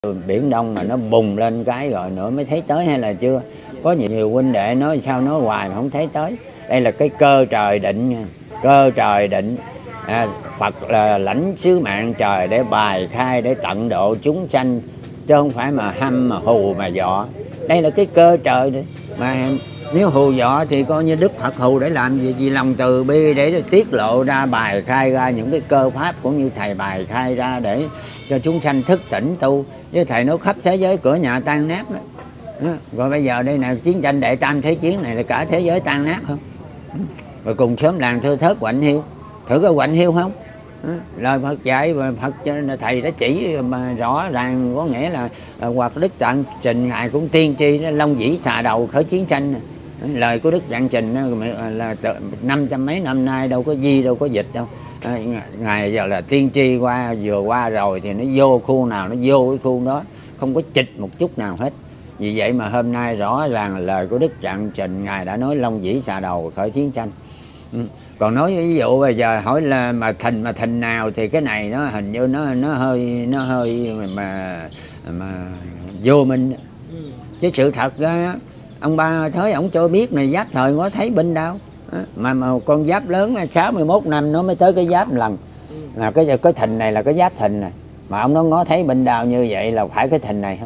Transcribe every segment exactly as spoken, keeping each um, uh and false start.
Biển Đông mà nó bùng lên cái rồi nữa mới thấy tới hay là chưa? Có nhiều, nhiều huynh đệ nói sao nói hoài mà không thấy tới. Đây là cái cơ trời định nha. Cơ trời định. À, Phật là lãnh sứ mạng trời để bài khai, để tận độ chúng sanh, chứ không phải mà hăm mà hù mà dọ. Đây là cái cơ trời đấy. Mà nếu hù dọ thì coi như Đức Phật hù để làm gì? Vì lòng từ bi để tiết lộ ra, bài khai ra những cái cơ pháp cũng như thầy bài khai ra để cho chúng sanh thức tỉnh tu. Với thầy nói khắp thế giới cửa nhà tan nát đó. Đó. Rồi bây giờ đây nè, chiến tranh đệ tam thế chiến này là cả thế giới tan nát không? Rồi cùng sớm làng thưa thớt quạnh hiu. Thử có quạnh hiu không? Đó. Lời Phật dạy và Phật thầy đã chỉ mà rõ ràng, có nghĩa là hoặc Đức Trạng Trình ngài cũng tiên tri đó, long dĩ xà đầu khởi chiến tranh. Lời của Đức Trạng Trình là năm trăm mấy năm nay đâu có di đâu có dịch đâu. À, ngài giờ là tiên tri qua vừa qua rồi thì nó vô khu nào nó vô cái khu đó, không có chịch một chút nào hết. Vì vậy mà hôm nay rõ ràng lời của Đức Trạng Trình ngài đã nói long dĩ xà đầu khởi chiến tranh. Ừ. Còn nói ví dụ bây giờ hỏi là mà thình mà thình nào thì cái này nó hình như nó nó hơi nó hơi mà mà vô minh. Ừ. Chứ sự thật đó, ông Ba Thới ổng cho biết này giáp thời có thấy binh đâu. Mà, mà con giáp lớn sáu mươi mốt năm nó mới tới cái giáp một lần. Là cái cái thìn này là cái giáp thìn này. Mà ông nó ngó thấy binh đao như vậy là phải cái thìn này không?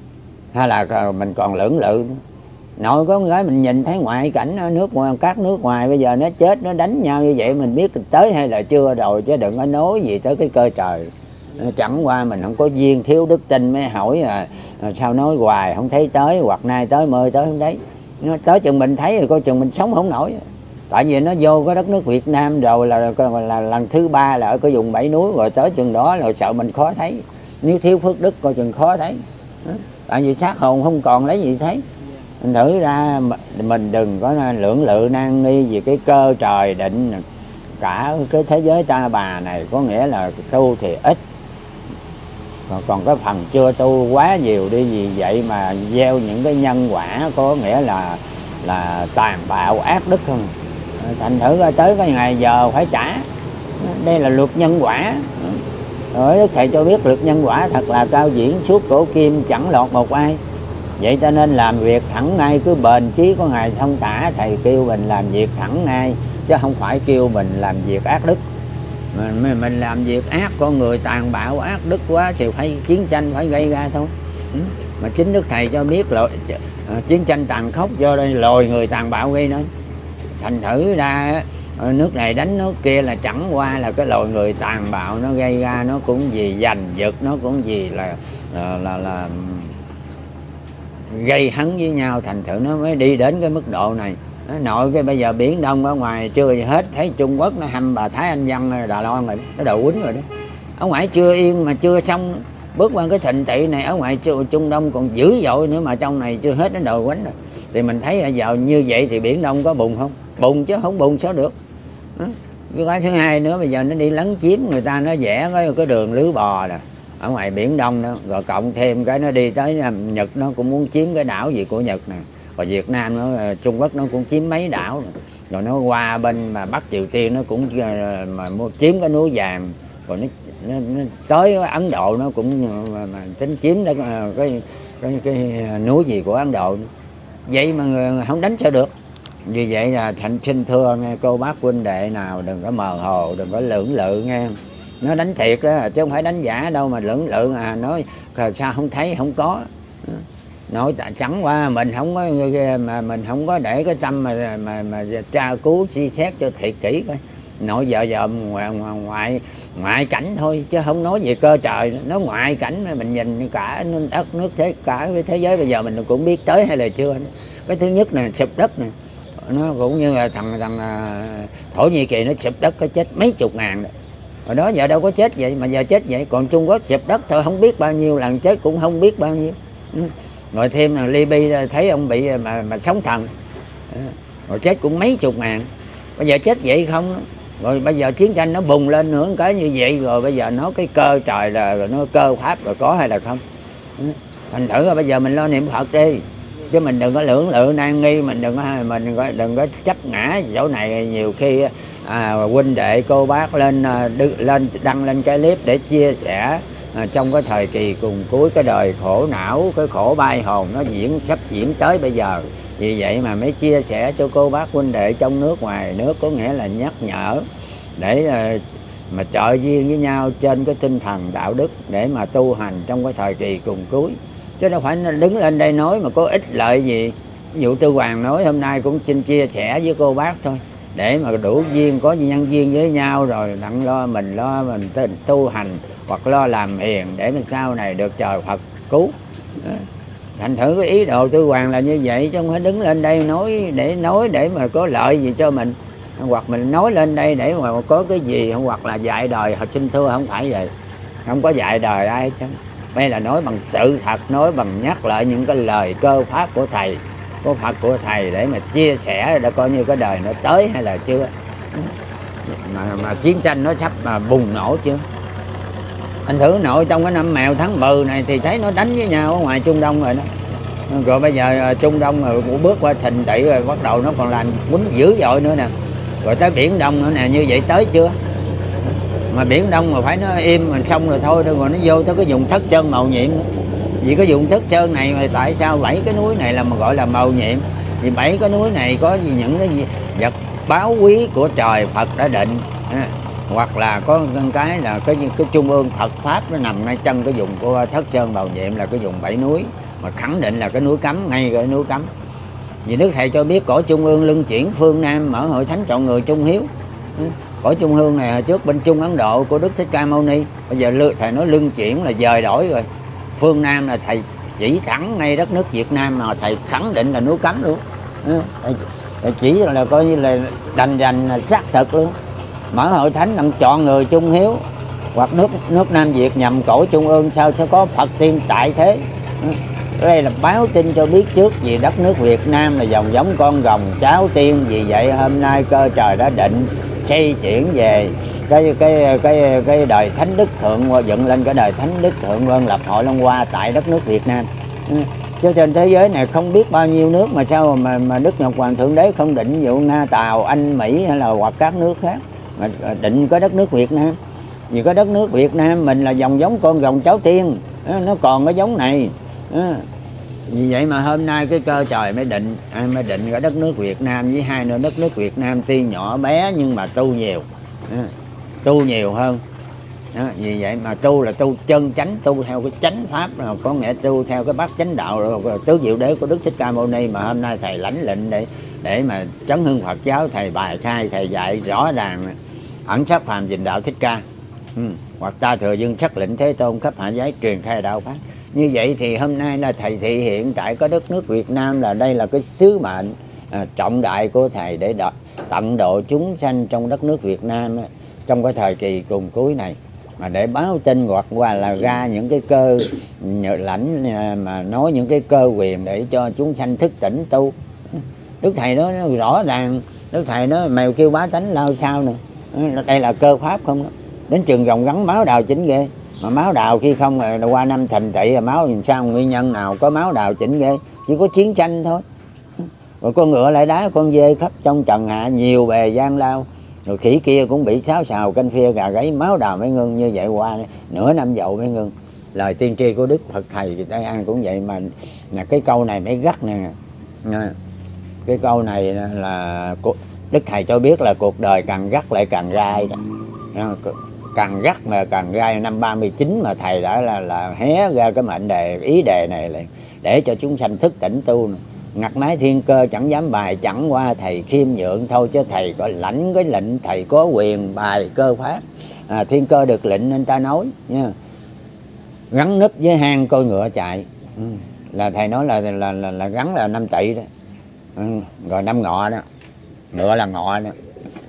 Hay là mình còn lưỡng lự nữa. Nội có con gái mình nhìn thấy ngoại cảnh nước ngoài, các nước ngoài bây giờ nó chết nó đánh nhau như vậy mình biết tới hay là chưa rồi, chứ đừng có nói gì tới cái cơ trời. Chẳng qua mình không có duyên thiếu đức tin mới hỏi à, sao nói hoài không thấy tới, hoặc nay tới mơ tới không thấy. Nó tới chừng mình thấy rồi coi chừng mình sống không nổi. Tại vì nó vô cái đất nước Việt Nam rồi là, là, là lần thứ ba là ở cái vùng bảy núi, rồi tới chừng đó rồi sợ mình khó thấy. Nếu thiếu phước đức coi chừng khó thấy. Tại vì xác hồn không còn lấy gì thấy. Mình thử ra mình đừng có lưỡng lự nan nghi vì cái cơ trời định. Cả cái thế giới ta bà này có nghĩa là tu thì ít, còn, còn cái phần chưa tu quá nhiều đi, vì vậy mà gieo những cái nhân quả có nghĩa là là tàn bạo ác đức không. Thành thử ra tới cái ngày giờ phải trả. Đây là luật nhân quả. Rồi Đức Thầy cho biết luật nhân quả thật là cao diễn, suốt cổ kim chẳng lọt một ai. Vậy cho nên làm việc thẳng ngay, cứ bền chí có ngày thông tả. Thầy kêu mình làm việc thẳng ngay, chứ không phải kêu mình làm việc ác đức. Mình, mình làm việc ác, con người tàn bạo ác đức quá thì phải chiến tranh phải gây ra thôi. Mà chính Đức Thầy cho biết là chiến tranh tàn khốc do đây loài người tàn bạo gây nên. Thành thử ra nước này đánh nước kia là chẳng qua là cái loài người tàn bạo nó gây ra, nó cũng gì giành giật, nó cũng gì là là, là, là gây hấn với nhau. Thành thử nó mới đi đến cái mức độ này. Nội cái bây giờ Biển Đông ở ngoài chưa gì hết, thấy Trung Quốc nó hăm bà Thái Anh Văn Đà Loan rồi, nó đầu quýnh rồi đó. Ở ngoài chưa yên mà chưa xong, bước qua cái thịnh tị này ở ngoài Trung Đông còn dữ dội nữa, mà trong này chưa hết nó đầu quýnh rồi. Thì mình thấy giờ như vậy thì Biển Đông có bùng không? Bùng chứ không bùng sao được. Cái cái thứ hai nữa, bây giờ nó đi lấn chiếm người ta, nó vẽ cái, cái đường lưới bò nè ở ngoài Biển Đông đó, rồi cộng thêm cái nó đi tới Nhật, nó cũng muốn chiếm cái đảo gì của Nhật nè, rồi Việt Nam nó, Trung Quốc nó cũng chiếm mấy đảo rồi, rồi nó qua bên mà Bắc Triều Tiên nó cũng mà chiếm cái núi vàng, rồi nó, nó, nó tới Ấn Độ nó cũng mà, mà tính chiếm cái, cái cái cái núi gì của Ấn Độ. Vậy mà người không đánh sao được. Vì vậy là Thành xin thưa nghe cô bác huynh đệ nào đừng có mờ hồ, đừng có lưỡng lự nghe. Nó đánh thiệt đó chứ không phải đánh giả đâu mà lưỡng lự à, nói sao không thấy không có. Nói chẳng qua mình không có mà mình không có để cái tâm mà mà mà tra cứu suy xét cho thiệt kỹ coi. Nội vợ vợ ngoại, ngoại ngoại cảnh thôi chứ không nói về cơ trời. Nó ngoại cảnh mình nhìn cả đất nước thế cả cái thế giới bây giờ mình cũng biết tới hay là chưa. Cái thứ nhất là sụp đất nè, nó cũng như là thằng thằng Thổ Nhĩ Kỳ nó sụp đất có chết mấy chục ngàn rồi. Hồi đó giờ đâu có chết vậy mà giờ chết vậy. Còn Trung Quốc sụp đất thôi không biết bao nhiêu lần, chết cũng không biết bao nhiêu. Rồi thêm là Libya thấy ông bị mà mà sóng thần, rồi chết cũng mấy chục ngàn. Bây giờ chết vậy không. Rồi bây giờ chiến tranh nó bùng lên nữa cái như vậy, rồi bây giờ nó cái cơ trời là rồi nó cơ pháp rồi có hay là không. Thành thử là bây giờ mình lo niệm Phật đi, chứ mình đừng có lưỡng lự nan nghi, mình đừng có mình đừng có, đừng có chấp ngã chỗ này. Nhiều khi à, huynh đệ cô bác lên lên đăng lên cái clip để chia sẻ à, trong cái thời kỳ cùng cuối cái đời khổ não, cái khổ bay hồn nó diễn sắp diễn tới bây giờ. Vì vậy mà mới chia sẻ cho cô bác huynh đệ trong nước ngoài nước, có nghĩa là nhắc nhở để à, mà trợ duyên với nhau trên cái tinh thần đạo đức để mà tu hành trong cái thời kỳ cùng cuối. Chứ đâu phải đứng lên đây nói mà có ích lợi gì. Ví dụ Tư Hoàng nói hôm nay cũng xin chia sẻ với cô bác thôi, để mà đủ duyên, có nhân duyên với nhau rồi đặng lo mình lo mình tu hành hoặc lo làm hiền để mình sau này được trời Phật cứu. Thành thử cái ý đồ Tư Hoàng là như vậy, chứ không phải đứng lên đây nói để nói để mà có lợi gì cho mình, hoặc mình nói lên đây để mà có cái gì, hoặc là dạy đời. Học sinh thưa không phải vậy, không có dạy đời ai chứ. Đây là nói bằng sự thật, nói bằng nhắc lại những cái lời cơ pháp của thầy, của Phật của thầy để mà chia sẻ đã coi như cái đời nó tới hay là chưa, mà, mà chiến tranh nó sắp mà bùng nổ chưa. Thành thử nội trong cái năm Mèo tháng Bừ này thì thấy nó đánh với nhau ở ngoài Trung Đông rồi đó. Rồi bây giờ Trung Đông rồi cũng bước qua thình tị rồi, bắt đầu nó còn làm quýnh dữ dội nữa nè. Rồi tới Biển Đông nữa nè, như vậy tới chưa? Mà Biển Đông mà phải nó im mà xong rồi thôi, rồi nó vô tới cái vùng Thất Sơn màu nhiệm nữa. Vì cái vùng Thất Sơn này mà tại sao bảy cái núi này là mà gọi là màu nhiệm? Vì bảy cái núi này có gì, những cái gì, vật báo quý của trời Phật đã định, à, hoặc là có cái là cái cái trung ương Phật pháp nó nằm ngay chân cái vùng của Thất Sơn màu nhiệm, là cái vùng bảy núi mà khẳng định là cái núi cấm, ngay cái núi cấm. Vì Đức Thầy cho biết cõi trung ương luân chuyển phương Nam, mở hội thánh chọn người trung hiếu. Cõi trung ương này hồi trước bên Trung Ấn Độ của Đức Thích Ca Mâu Ni, bây giờ thầy nói luân chuyển là dời đổi rồi. Phương Nam là thầy chỉ thẳng ngay đất nước Việt Nam mà thầy khẳng định là núi cấm luôn. Thầy chỉ là coi như là đành rành xác thực luôn. Mở hội thánh đang chọn người trung hiếu, hoặc nước nước Nam Việt nhằm cõi trung ương sao sẽ có Phật tiên tại thế. Đây là báo tin cho biết trước vì đất nước Việt Nam là dòng giống con rồng cháu tiên. Vì vậy hôm nay cơ trời đã định xây chuyển về cái cái cái cái đời Thánh Đức Thượng, dựng lên cái đời Thánh Đức Thượng Vân Lập Hội Long Hoa tại đất nước Việt Nam. Cho trên thế giới này không biết bao nhiêu nước mà sao mà mà Đức Ngọc Hoàng Thượng Đế không định dụ Nga, Tàu, Anh, Mỹ hay là hoặc các nước khác mà định có đất nước Việt Nam. Vì có đất nước Việt Nam mình là dòng giống con rồng cháu tiên, nó còn cái giống này. Vì vậy mà hôm nay cái cơ trời mới định mới định cái đất nước Việt Nam với hai nữa đất nước Việt Nam tuy nhỏ bé nhưng mà tu nhiều, tu nhiều hơn. Vì vậy mà tu là tu chân chánh, tu theo cái chánh pháp, có nghĩa tu theo cái bát chánh đạo tứ diệu đế của Đức Thích Ca Mâu Ni mà hôm nay thầy lãnh lệnh để để mà trấn hưng Phật giáo. Thầy bài khai, thầy dạy rõ ràng ẩn sắc phàm dình đạo Thích Ca, ừ. hoặc ta thừa dương sắc lệnh Thế Tôn khắp hạ giới truyền khai đạo pháp. Như vậy thì hôm nay là thầy thị hiện tại có đất nước Việt Nam là đây là cái sứ mệnh à, trọng đại của thầy để đo, tận độ chúng sanh trong đất nước Việt Nam trong cái thời kỳ cùng cuối này, mà để báo tin hoặc qua là ra những cái cơ lãnh mà nói những cái cơ quyền để cho chúng sanh thức tỉnh tu. Đức Thầy nói rõ ràng, Đức Thầy nói mèo kêu bá tánh lao sao nè, đây là cơ pháp không đó. Đến trường gồng gắn máu đào chỉnh ghê, mà máu đào khi không là qua năm thành tị là máu làm sao, nguyên nhân nào có máu đào chỉnh ghê, chỉ có chiến tranh thôi. Rồi con ngựa lại đá con dê khắp trong trần hạ nhiều bề gian lao, rồi khỉ kia cũng bị sáo xào canh phia gà gáy, máu đào mới ngưng. Như vậy qua nửa năm dậu mới ngưng. Lời tiên tri của Đức Phật Thầy Tây An cũng vậy mà, là cái câu này mới gắt nè. Cái câu này là Đức Thầy cho biết là cuộc đời càng gắt lại càng gai đó. Càng gắt mà càng gai. Năm ba mươi chín mà thầy đã là là hé ra cái mệnh đề ý đề này lại để cho chúng sanh thức tỉnh tu. Ngặt nái thiên cơ chẳng dám bài, chẳng qua thầy khiêm nhượng thôi, chứ thầy có lãnh cái lệnh, thầy có quyền bài cơ pháp. À, thiên cơ được lệnh nên ta nói nha. Gắn núp với hang coi ngựa chạy, ừ. là thầy nói là là là, là gắn là năm tỵ đó, ừ. rồi năm ngọ đó, ngựa là ngọ đó.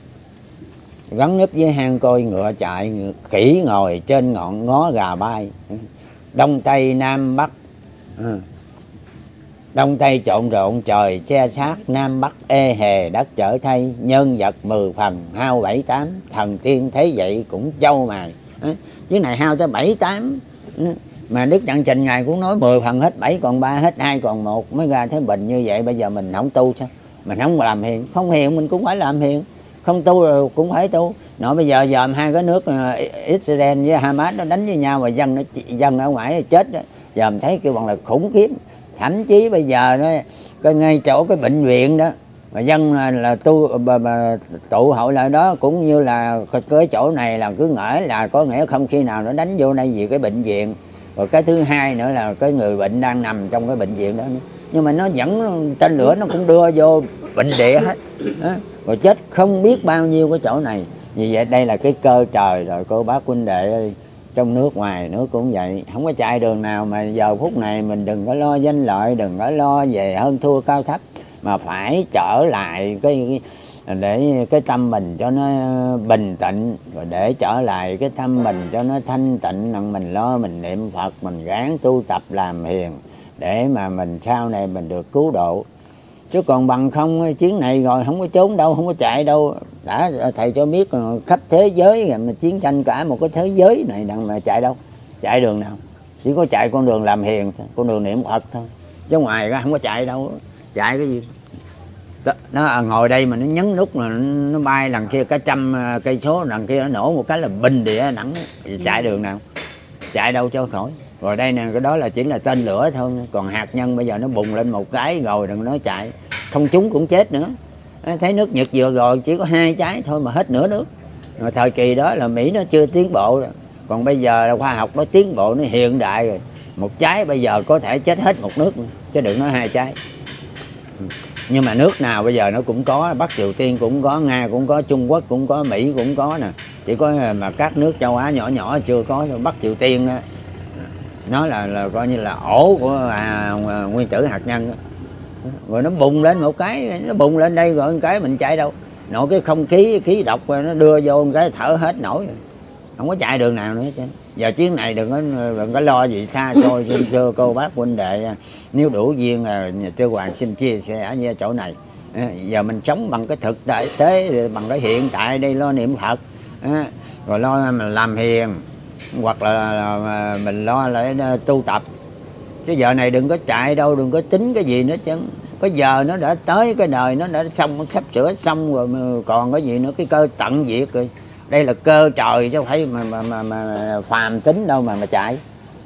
Gắn núp với hang coi ngựa chạy, khỉ ngồi trên ngọn ngó gà bay, đông tây nam bắc, ừ. đông tây trộn rộn trời che sát, nam bắc ê hề đất trở thay, nhân vật mười phần hao bảy tám, thần tiên thấy vậy cũng châu mài. Chứ này hao tới bảy tám, mà Đức Trạng Trình ngài cũng nói mười phần hết bảy còn ba, hết hai còn một mới ra Thế Bình. Như vậy bây giờ mình không tu sao, mình không làm hiền, không hiền mình cũng phải làm hiền, không tu cũng phải tu. Nội bây giờ dòm hai cái nước Israel với Hamas nó đánh với nhau, mà dân nó dân ở ngoài chết đó. Dòm thấy kêu bằng là khủng khiếp. Thậm chí bây giờ nó cái ngay chỗ cái bệnh viện đó mà dân là, là tu mà, mà tụ hội lại đó, cũng như là cái chỗ này là cứ ngỡ là có nghĩa không khi nào nó đánh vô đây vì cái bệnh viện. Rồi cái thứ hai nữa là cái người bệnh đang nằm trong cái bệnh viện đó nữa. Nhưng mà nó vẫn tên lửa nó cũng đưa vô bệnh địa hết đó. Rồi chết không biết bao nhiêu cái chỗ này. Vì vậy đây là cái cơ trời rồi cô bác huynh đệ ơi. Trong nước ngoài nước cũng vậy, không có chạy đường nào mà giờ phút này mình đừng có lo danh lợi, đừng có lo về hơn thua cao thấp, mà phải trở lại cái để cái tâm mình cho nó bình tĩnh, rồi để trở lại cái tâm mình cho nó thanh tịnh, rằng mình lo mình niệm Phật, mình gắng tu tập làm hiền để mà mình sau này mình được cứu độ. Chứ còn bằng không chuyến này rồi không có trốn đâu, không có chạy đâu. Đã thầy cho biết khắp thế giới mà chiến tranh cả một cái thế giới này đặng mà chạy đâu, chạy đường nào, chỉ có chạy con đường làm hiền thôi, con đường niệm Phật thôi, chứ ngoài ra không có chạy đâu. Chạy cái gì nó ngồi đây mà nó nhấn nút là nó bay lần kia cả trăm cây số, lần kia nó nổ một cái là bình địa nặng, chạy đường nào, chạy đâu cho khỏi. Rồi đây nè, cái đó là chỉ là tên lửa thôi, còn hạt nhân bây giờ nó bùng lên một cái rồi đừng nói chạy, không trúng cũng chết nữa. Thấy nước Nhật vừa rồi chỉ có hai trái thôi mà hết nửa nước. Rồi thời kỳ đó là Mỹ nó chưa tiến bộ rồi. Còn bây giờ là khoa học nó tiến bộ, nó hiện đại rồi, một trái bây giờ có thể chết hết một nước nữa, chứ đừng nói hai trái. Nhưng mà nước nào bây giờ nó cũng có, Bắc Triều Tiên cũng có, Nga cũng có, Trung Quốc cũng có, Mỹ cũng có nè. Chỉ có mà các nước châu Á nhỏ nhỏ chưa có. Bắc Triều Tiên á, nó là, là coi như là ổ của à, nguyên tử hạt nhân đó. Rồi nó bùng lên một cái, nó bùng lên đây rồi một cái mình chạy đâu. Nội cái không khí khí độc nó đưa vô một cái thở hết nổi rồi. Không có chạy đường nào nữa chứ. Giờ chuyến này đừng có đừng có lo gì xa xôi. Cho cô bác huynh đệ nếu đủ duyên là Sư Hoàng xin chia sẻ như chỗ này. Giờ mình sống bằng cái thực tế, bằng cái hiện tại đây, lo niệm Phật, rồi lo làm hiền, hoặc là mình lo lại tu tập. Chứ giờ này đừng có chạy đâu, đừng có tính cái gì nữa chứ. Cái giờ nó đã tới, cái đời nó đã xong, sắp sửa xong rồi, còn cái gì nữa, cái cơ tận diệt rồi. Đây là cơ trời chứ không phải mà, mà, mà, mà phàm tính đâu mà mà chạy.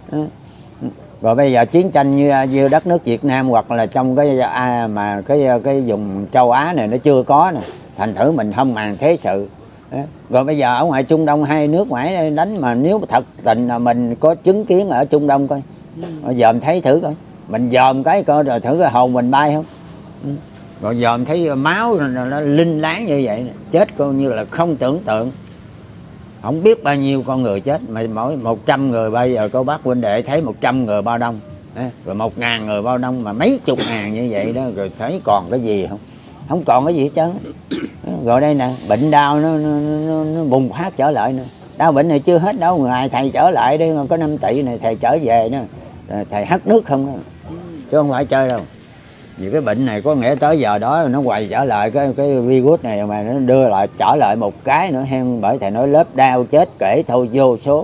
Rồi bây giờ chiến tranh như, như đất nước Việt Nam hoặc là trong cái à, mà cái cái vùng châu Á này nó chưa có nè, thành thử mình không màng thế sự. Rồi bây giờ ở ngoài Trung Đông hai nước ngoài đánh, mà nếu thật tình là mình có chứng kiến ở Trung Đông coi, dòm thấy thử coi, mình dòm cái coi rồi thử cái hồn mình bay không. Rồi dòm thấy máu nó, nó linh láng như vậy, chết coi như là không tưởng tượng. Không biết bao nhiêu con người chết, mà mỗi một trăm người bây giờ cô bác huynh đệ thấy một trăm người bao đông, rồi một ngàn người bao đông, mà mấy chục ngàn như vậy đó, rồi thấy còn cái gì không? Không còn cái gì hết trơn. Rồi đây nè, bệnh đau nó, nó, nó, nó bùng phát trở lại nữa. Đau bệnh này chưa hết đâu, ngày thầy trở lại đây có năm tỷ này thầy trở về nữa, thầy hất nước không đó, chứ không phải chơi đâu. Vì cái bệnh này có nghĩa tới giờ đó nó quay trở lại cái cái virus này, mà nó đưa lại trở lại một cái nữa hen. Bởi thầy nói lớp đau chết kể thôi vô số,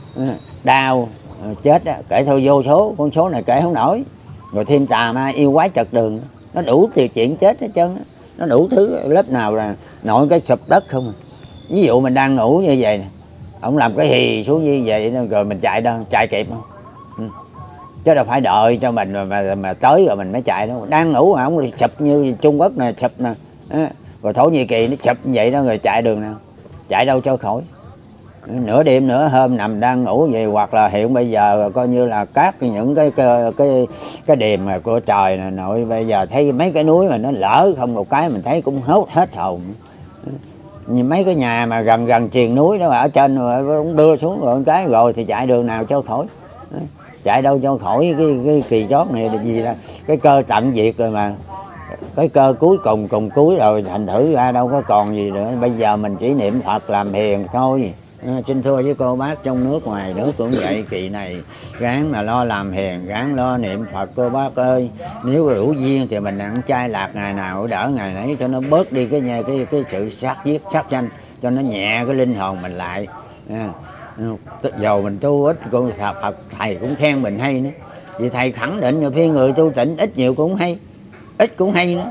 đau chết đó, kể thôi vô số, con số này kể không nổi. Rồi thêm tà ma yêu quái trật đường, nó đủ điều chuyện chết hết trơn, nó đủ thứ. Lớp nào là nội cái sụp đất không. Ví dụ mình đang ngủ như vậy nè, ông làm cái hì xuống như vậy rồi mình chạy đâu, chạy kịp không? Ừ. Chứ đâu phải đợi cho mình mà, mà, mà tới rồi mình mới chạy đâu. Đang ngủ mà ông sụp như Trung Quốc nè, sụp nè, à, rồi Thổ Nhĩ Kỳ nó sụp như vậy đó, rồi chạy đường nào, chạy đâu cho khỏi. Nửa đêm nửa hôm nằm đang ngủ vậy, hoặc là hiện bây giờ coi như là các những cái cái cái, cái điềm của trời này nội, bây giờ thấy mấy cái núi mà nó lỡ không một cái mình thấy cũng hốt hết hồn. Như mấy cái nhà mà gần gần triền núi đó ở trên rồi cũng đưa xuống rồi cái rồi thì chạy đường nào cho khỏi. Chạy đâu cho khỏi cái, cái kỳ chót này là gì đó, cái cơ tận diệt rồi mà. Cái cơ cuối cùng cùng cuối rồi, thành thử ra đâu có còn gì nữa. Bây giờ mình chỉ niệm Phật làm hiền thôi. À, xin thưa với cô bác trong nước ngoài nước cũng vậy, kỳ này gắng mà lo làm hiền, gắng lo niệm Phật cô bác ơi. Nếu đủ duyên thì mình ăn chay lạc ngày nào đỡ ngày nấy, cho nó bớt đi cái cái cái sự sát giết sát tranh, cho nó nhẹ cái linh hồn mình lại. À, dầu mình tu ít con Phật thầy cũng khen mình hay nữa, vì thầy khẳng định là khi người tu tịnh ít nhiều cũng hay, ít cũng hay nữa.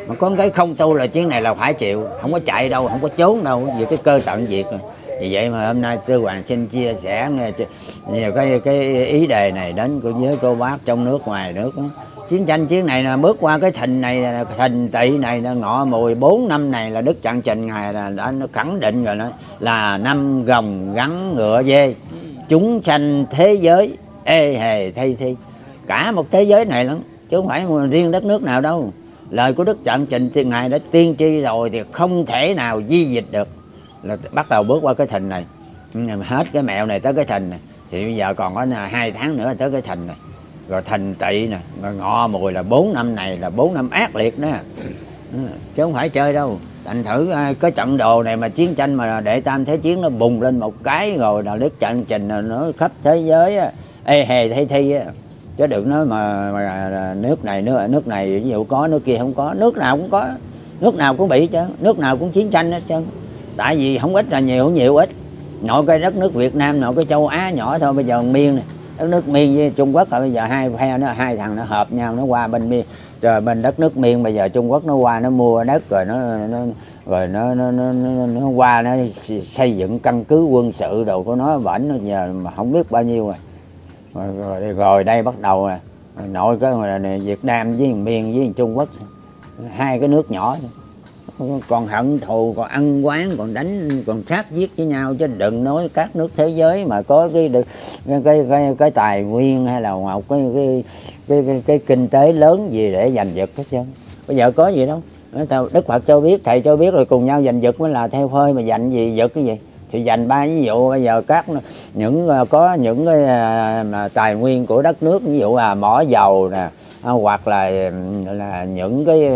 Mà có cái không tu là chuyến này là phải chịu, không có chạy đâu, không có trốn đâu, vì cái cơ tận diệt rồi. Vì vậy mà hôm nay Tư Hoàng xin chia sẻ nhiều cái cái ý đề này đến với cô bác trong nước ngoài nước đó. Chiến tranh chiến này là bước qua cái thìn này, thìn tỵ này là ngọ mười bốn năm này là Đức Trạng Trình ngài là đã nó khẳng định rồi đó, là năm gồng gắn ngựa dê, chúng sanh thế giới ê hề thay thi, cả một thế giới này lắm chứ không phải riêng đất nước nào đâu. Lời của Đức Trạng Trình thì ngài đã tiên tri rồi thì không thể nào di dịch được, là bắt đầu bước qua cái thìn này. Hết cái mẹo này tới cái thìn này thì bây giờ còn có hai tháng nữa tới cái thìn này, rồi thìn tỵ nè, rồi ngọ mùi là bốn năm này là bốn năm ác liệt đó, chứ không phải chơi đâu. Thành thử cái trận đồ này mà chiến tranh mà Đệ Tam Thế Chiến nó bùng lên một cái rồi là Đức Trạng Trình nó khắp thế giới ê hề thay thi á. Chứ đừng nói mà, mà nước này nước nước này ví dụ có, nước kia không có, nước nào cũng có, nước nào cũng bị chứ, nước nào cũng chiến tranh hết trơn. Tại vì không ít là nhiều, không nhiều ít. Nội cái đất nước Việt Nam, nội cái châu Á nhỏ thôi, bây giờ Miên này, đất nước Miên với Trung Quốc rồi bây giờ hai phe nó hai thằng nó hợp nhau, nó qua bên Miên, rồi bên đất nước Miên bây giờ Trung Quốc nó qua nó mua đất rồi nó, nó rồi nó nó, nó nó nó qua nó xây dựng căn cứ quân sự đồ của nó bển nó giờ mà không biết bao nhiêu rồi. Rồi, rồi, rồi đây bắt đầu nè, nội cái này Việt Nam với Miên với Trung Quốc, hai cái nước nhỏ còn hận thù, còn ăn quán, còn đánh, còn sát giết với nhau, chứ đừng nói các nước thế giới mà có cái cái cái cái, cái tài nguyên hay là một cái cái, cái cái cái kinh tế lớn gì để giành giật hết trơn. Bây giờ có gì đâu, Đức Phật cho biết, thầy cho biết rồi, cùng nhau giành giật mới là theo phơi, mà giành gì giật cái gì thì dành ba ví dụ. Bây giờ các những có những cái mà tài nguyên của đất nước, ví dụ là mỏ dầu nè, hoặc là là những cái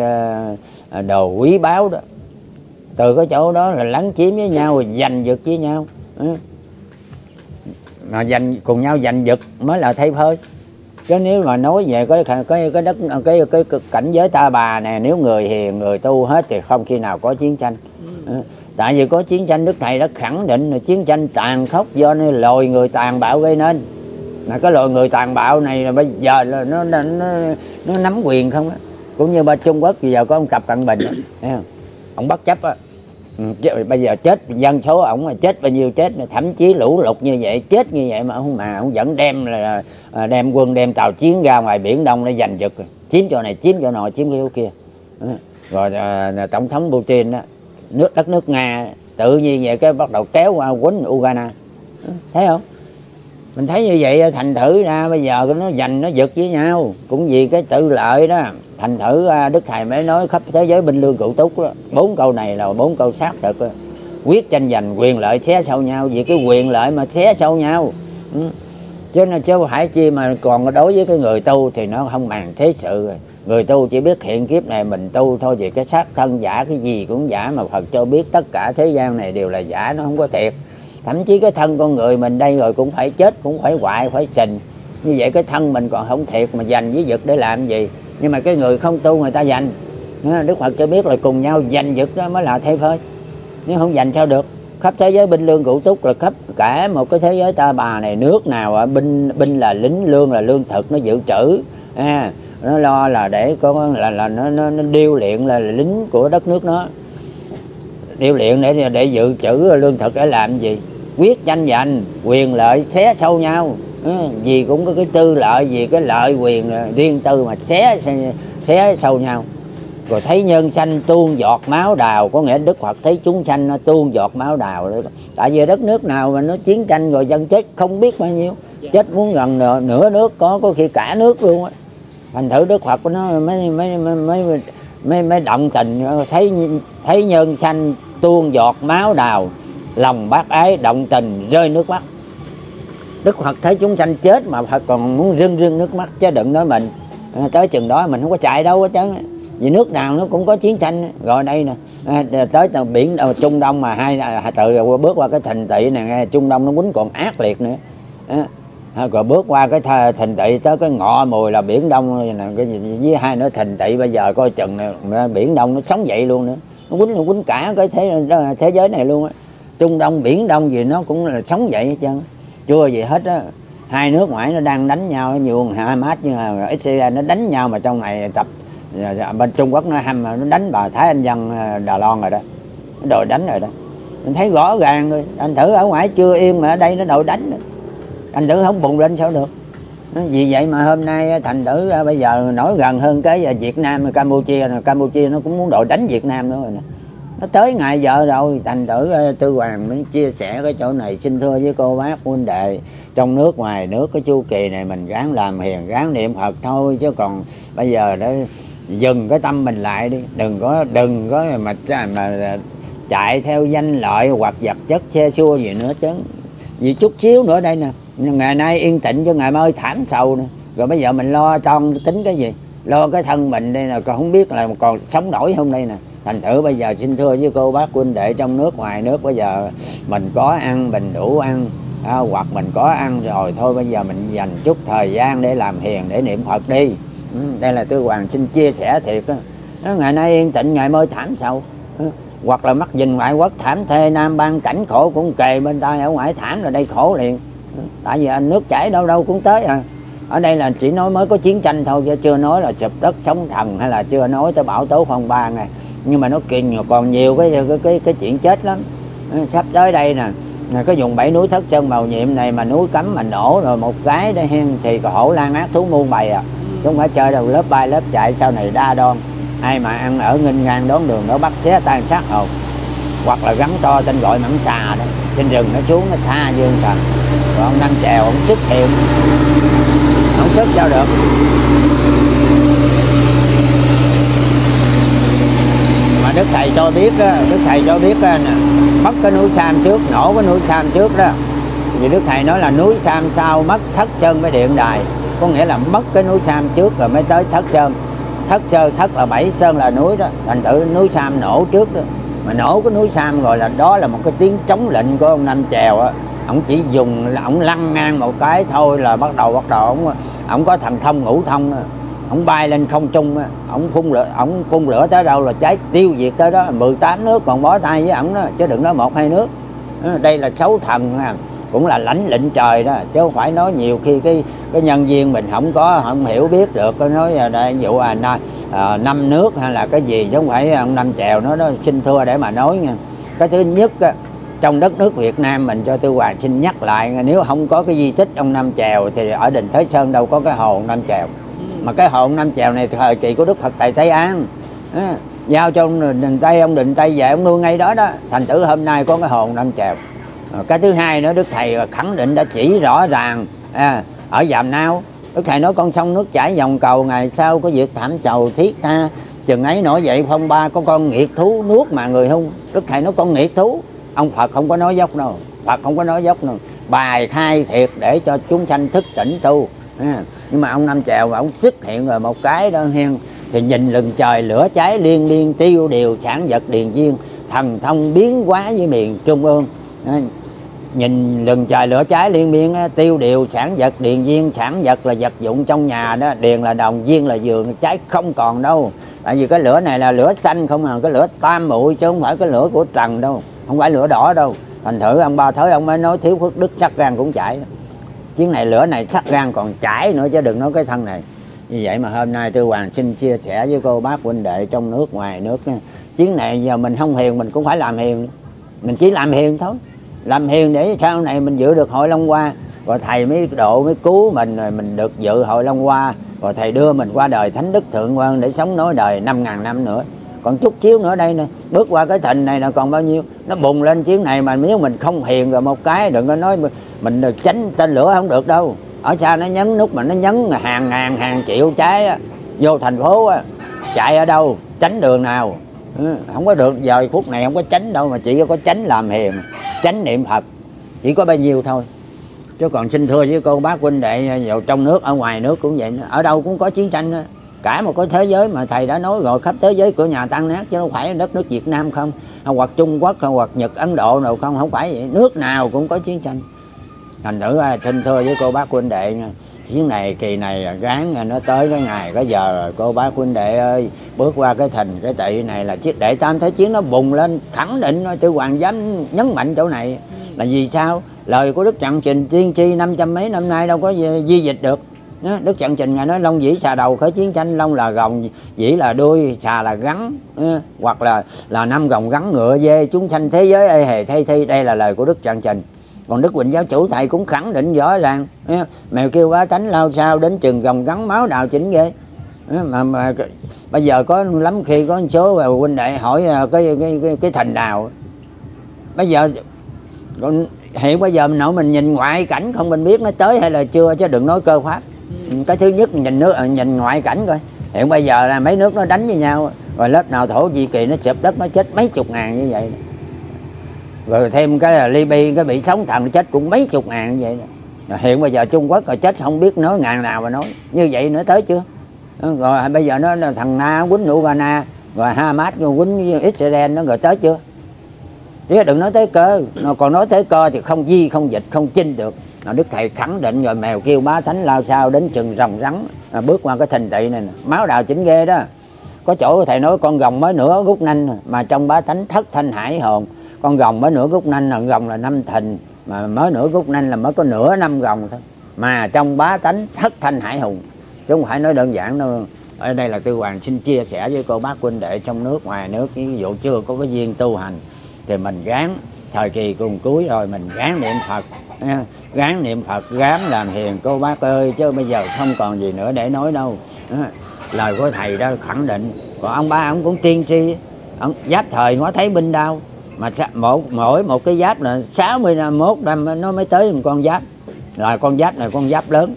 đồ quý báu đó, từ cái chỗ đó là lấn chiếm với nhau rồi giành giật với nhau, mà giành cùng nhau giành giật mới là thay phơi. Chứ nếu mà nói về cái cái cái đất cái, cái cái cảnh giới ta bà này, nếu người hiền người tu hết thì không khi nào có chiến tranh. Ừ. Tại vì có chiến tranh, Đức Thầy đã khẳng định là chiến tranh tàn khốc do loài người tàn bạo gây nên. Mà cái loài người tàn bạo này là bây giờ là nó nó, nó, nó nắm quyền không á. Cũng như bên Trung Quốc bây giờ có ông Tập Cận Bình, thấy không? Ông bất chấp á, ừ, bây giờ chết dân số ổng là chết bao nhiêu chết, thậm chí lũ lụt như vậy chết như vậy mà ông mà ông vẫn đem là đem quân đem tàu chiến ra ngoài biển Đông để giành giật, chiếm chỗ này chiếm chỗ nọ chiếm cái chỗ kia. Rồi à, tổng thống Putin đó, nước đất nước Nga tự nhiên vậy cái bắt đầu kéo qua quýnh Ukraine, thấy không? Mình thấy như vậy thành thử ra bây giờ nó giành nó giật với nhau cũng vì cái tự lợi đó. Thành thử Đức Thầy mới nói khắp thế giới binh lương cựu túc đó. Bốn câu này là bốn câu xác thực đó. Quyết tranh giành quyền lợi xé sâu nhau, vì cái quyền lợi mà xé sâu nhau. Ừ. Chứ nó chứ phải chi mà còn đối với cái người tu thì nó không màng thế sự rồi. Người tu chỉ biết hiện kiếp này mình tu thôi, vì cái xác thân giả cái gì cũng giả, mà Phật cho biết tất cả thế gian này đều là giả, nó không có thiệt. Thậm chí cái thân con người mình đây rồi cũng phải chết, cũng phải hoại, phải sình. Như vậy cái thân mình còn không thiệt mà giành với giật để làm gì? Nhưng mà cái người không tu người ta giành. Đức Phật cho biết là cùng nhau giành giật đó mới là thay phơi. Nếu không giành sao được? Khắp thế giới binh lương cựu túc là khắp cả một cái thế giới ta bà này, nước nào binh binh là lính, lương là lương thực, nó dự trữ. À, nó lo là để có là là nó nó, nó điêu luyện là lính của đất nước nó. Điêu luyện để để dự trữ lương thực để làm gì? Quyết tranh giành quyền lợi xé sâu nhau. Ừ, vì cũng có cái tư lợi, vì cái lợi quyền riêng tư mà xé xé sâu nhau. Rồi thấy nhân sanh tuôn giọt máu đào, có nghĩa Đức Phật thấy chúng sanh nó tuôn giọt máu đào. Tại vì đất nước nào mà nó chiến tranh rồi dân chết không biết bao nhiêu, chết muốn gần nửa, nửa nước, có có khi cả nước luôn á. Thành thử Đức Phật của nó mới mới mới mới mới động tình, thấy thấy nhân sanh tuôn giọt máu đào, lòng bác ái động tình rơi nước mắt. Đức Phật thấy chúng sanh chết mà Phật còn muốn rưng rưng nước mắt, chứ đừng nói mình. À, tới chừng đó mình không có chạy đâu hết trơn. Vì nước nào nó cũng có chiến tranh. Rồi đây nè, à, tới tàu biển à, Trung Đông mà hai à, từ bước qua cái thìn tỵ này, Trung Đông nó quýnh còn ác liệt nữa. À, rồi bước qua cái thìn tỵ tới cái ngọ mùi là biển Đông này, cái với hai nữa thìn tỵ bây giờ coi chừng này, biển Đông nó sống dậy luôn nữa. Nó quýnh nó quýnh cả cái thế thế giới này luôn á. Trung Đông, biển Đông gì nó cũng là sống dậy hết trơn. Chưa gì hết á. Hai nước ngoại nó đang đánh nhau, nhiều Hamas như là Israel nó đánh nhau mà trong này tập Bên Trung Quốc nó hăm nó đánh bà Thái Anh Văn Đà Loan rồi đó, nó đòi đánh rồi đó. Mình thấy rõ ràng rồi, anh thử ở ngoài chưa yên mà ở đây nó đòi đánh rồi. Anh thử không bùng lên sao được. Vì vậy mà hôm nay thành thử bây giờ nổi gần hơn cái Việt Nam, Campuchia, Campuchia nó cũng muốn đòi đánh Việt Nam nữa rồi nè. Nó tới ngày giờ rồi, thành thử Tư Hoàng mới chia sẻ cái chỗ này, xin thưa với cô bác huynh đệ trong nước ngoài nước, cái chu kỳ này mình gắng làm hiền, gắng niệm Phật thôi, chứ còn bây giờ đó dừng cái tâm mình lại đi, đừng có đừng có mà, mà chạy theo danh lợi hoặc vật chất xe xua gì nữa chứ. Vì chút xíu nữa đây nè, ngày nay yên tĩnh cho ngày mai thảm sầu nè, rồi bây giờ mình lo trong tính cái gì, lo cái thân mình đây là còn không biết là còn sống nổi không đây nè. Thành thử bây giờ xin thưa với cô bác huynh đệ trong nước ngoài nước, bây giờ mình có ăn mình đủ ăn, à, hoặc mình có ăn rồi thôi, bây giờ mình dành chút thời gian để làm hiền, để niệm Phật đi. Ừ, đây là Tư Hoàng xin chia sẻ thiệt đó. Ngày nay yên tĩnh ngày mới thảm sầu, ừ, hoặc là mắc dình ngoại quốc thảm thê Nam Ban cảnh khổ cũng kề bên tay, ở ngoài thảm rồi đây khổ liền. Ừ, tại vì anh nước chảy đâu đâu cũng tới à. Ở đây là chỉ nói mới có chiến tranh thôi, chứ chưa nói là sụp đất sóng thần, hay là chưa nói tới bão tố phong ba này. Nhưng mà nó kiên còn nhiều cái cái cái, cái chuyện chết lắm. Sắp tới đây nè, cái vùng bảy núi Thất Sơn Màu Nhiệm này mà núi cấm mà nổ rồi một cái đó hen, thì hổ lan ác thú muôn bày à, chứ không phải chơi đâu lớp bay lớp chạy. Sau này đa đoan, ai mà ăn ở nghênh ngang đón đường nó bắt xé tan sát hồn, hoặc là gắn to tên gọi mãng xà đó, trên rừng nó xuống nó tha dương thần. Còn ông Năm Chèo ông xuất hiện, không xuất sao được. Mà Đức Thầy cho biết đó, Đức Thầy cho biết đó, nè, mất cái núi Sam trước, nổ cái núi Sam trước đó. Vì Đức Thầy nói là núi Sam sau, mất Thất Sơn với Điện Đài. Có nghĩa là mất cái núi Sam trước rồi mới tới Thất Sơn. Thất Sơn, Thất là bảy, Sơn là núi đó. Thành thử núi Sam nổ trước đó. Mà nổ cái núi Sam rồi là đó là một cái tiếng trống lệnh của ông Năm Chèo á. Ông chỉ dùng, ông lăn ngang một cái thôi là bắt đầu bắt đầu ông, ông có thần thông ngũ thông đó. Ông bay lên không trung á, ông phun lửa, ông phun lửa tới đâu là cháy tiêu diệt tới đó. Mười tám nước còn bó tay với ổng đó, chứ đừng nói một hai nước. Đây là sáu thần ha, cũng là lãnh lệnh trời đó, chứ không phải nói nhiều khi cái cái nhân viên mình không có không hiểu biết được. Có nói là đây vụ à, à năm nước hay là cái gì, chứ không phải ông Năm Chèo nó nó xin thưa để mà nói nha. Cái thứ nhất á, trong đất nước Việt Nam mình, cho Tư Hoàng xin nhắc lại, nếu không có cái di tích ông Năm Chèo thì ở Đình Thới Sơn đâu có cái hồ ông Năm Chèo. Mà cái hồ Năm Chèo này thời kỳ của Đức Phật Thầy Tây An à, giao cho ông Định Tây, ông Định Tây về ông nuôi ngay đó đó. Thành thử hôm nay có cái hồ Năm Chèo. À, cái thứ hai nữa, Đức Thầy khẳng định đã chỉ rõ ràng à, ở Dàm Nao, Đức Thầy nói con sông nước chảy dòng cầu, ngày sau có việc thảm trầu thiết tha, chừng ấy nổi dậy phong ba, có con nghiệt thú nuốt mà người hung. Đức Thầy nói con nghiệt thú, ông Phật không có nói dốc đâu, Phật không có nói dốc đâu, bài khai thiệt để cho chúng sanh thức tỉnh tu à. Nhưng mà ông Năm Chèo ông xuất hiện rồi một cái đó hen, thì nhìn lừng trời lửa cháy liên liên, tiêu điều sản vật điền viên, thần thông biến hóa với miền Trung ương à, nhìn lừng trời lửa cháy liên miên, tiêu điều sản vật điền viên, sản vật là vật dụng trong nhà đó, điền là đồng, viên là vườn, cháy không còn đâu. Tại vì cái lửa này là lửa xanh không à, cái lửa tam muội chứ không phải cái lửa của Trần đâu, không phải lửa đỏ đâu. Thành thử ông Ba Thới ông mới nói thiếu phước đức sắc gan cũng chảy. Chuyến này lửa này sắc gan còn chảy nữa, chứ đừng nói cái thân này. Như vậy mà hôm nay Tư Hoàng xin chia sẻ với cô bác huynh đệ trong nước ngoài nước, chuyến này giờ mình không hiền mình cũng phải làm hiền, mình chỉ làm hiền thôi, làm hiền để sau này mình giữ được Hội Long Hoa, rồi thầy mới độ mới cứu mình, rồi mình được dự Hội Long Hoa, rồi thầy đưa mình qua đời Thánh Đức Thượng Quân để sống nối đời năm ngàn năm nữa. Còn chút xíu nữa đây nè, bước qua cái thình này là còn bao nhiêu, nó bùng lên chuyến này mà nếu mình không hiền rồi một cái, đừng có nói mình được tránh tên lửa không được đâu. Ở xa nó nhấn nút mà nó nhấn hàng ngàn hàng triệu trái á, vô thành phố á, chạy ở đâu tránh đường nào ừ, không có được. Giờ phút này không có tránh đâu, mà chỉ có tránh làm hiền, tránh niệm Phật, chỉ có bao nhiêu thôi. Chứ còn xin thưa với cô bác huynh đệ vào trong nước ở ngoài nước cũng vậy nữa. Ở đâu cũng có chiến tranh đó. Cả một cái thế giới mà thầy đã nói rồi, khắp thế giới của nhà tan nát, chứ không phải đất nước Việt Nam không, hoặc Trung Quốc hoặc Nhật Ấn Độ nào không, không phải vậy. Nước nào cũng có chiến tranh. Thành thử xin thưa với cô bác huynh đệ nha, chuyến này kỳ này gán nó tới cái ngày cái giờ rồi. Cô bác huynh đệ ơi, bước qua cái thình cái tỵ này là chiếc đệ tam thế chiến nó bùng lên, khẳng định. Tư Hoàng dám nhấn mạnh chỗ này là vì sao? Lời của Đức Trạng Trình tiên tri năm trăm mấy năm nay đâu có di dịch được. Đó, Đức Chặn Trình Ngài nói long dĩ xà đầu khởi chiến tranh, long là gồng, dĩ là đuôi, xà là gắn, đó, hoặc là là năm gồng gắn ngựa dê, chúng sanh thế giới ê hề thay thi. Đây là lời của Đức Chặn Trình. Còn Đức Huỳnh Giáo Chủ thầy cũng khẳng định rõ ràng, đó, mèo kêu bá tánh lao sao đến chừng gồng gắn máu đào chỉnh ghê. Đó, mà, mà bây giờ có lắm khi có một số huynh đệ hỏi cái cái cái, cái thành nào bây giờ hiện bây giờ mình nội mình nhìn ngoại cảnh không mình biết nó tới hay là chưa, chứ đừng nói cơ pháp. Cái thứ nhất nhìn nước nhìn ngoại cảnh coi, hiện bây giờ là mấy nước nó đánh với nhau, rồi lớp nào Thổ Nhĩ Kỳ nó sụp đất nó chết mấy chục ngàn như vậy, rồi thêm cái là Libya cái bị sóng thần chết cũng mấy chục ngàn như vậy đó. Hiện bây giờ Trung Quốc rồi chết không biết nói ngàn nào mà nói như vậy nữa, tới chưa? Rồi bây giờ nó thằng Na quýnh Ukraine, rồi Hamas quýnh Israel nó rồi tới chưa? Chứ đừng nói tới cơ, còn nói tới cơ thì không di không dịch không chinh được. Đức thầy khẳng định rồi, mèo kêu bá tánh lao sao đến chừng rồng rắn, à, bước qua cái thành thị này nè, máu đào chỉnh ghê đó. Có chỗ thầy nói con rồng mới nửa gút nanh mà trong bá tánh thất thanh hải hồn. Con rồng mới nửa gút nanh là rồng là năm thìn, mà mới nửa gút nanh là mới có nửa năm rồng thôi, mà trong bá tánh thất thanh hải hùng, chứ không phải nói đơn giản đâu. Ở đây là Tư Hoàng xin chia sẻ với cô bác huynh đệ trong nước ngoài nước, ví dụ chưa có cái duyên tu hành thì mình gán thời kỳ cùng cuối rồi mình gán niệm Phật, gán niệm Phật, gán làm hiền cô bác ơi, chứ bây giờ không còn gì nữa để nói đâu. Lời của thầy đó khẳng định. Còn ông ba ông cũng tiên tri, ông giáp thời ngó thấy binh đao, mà một mỗi một cái giáp là sáu mươi mốt năm nó mới tới một con giáp, là con giáp này con giáp lớn.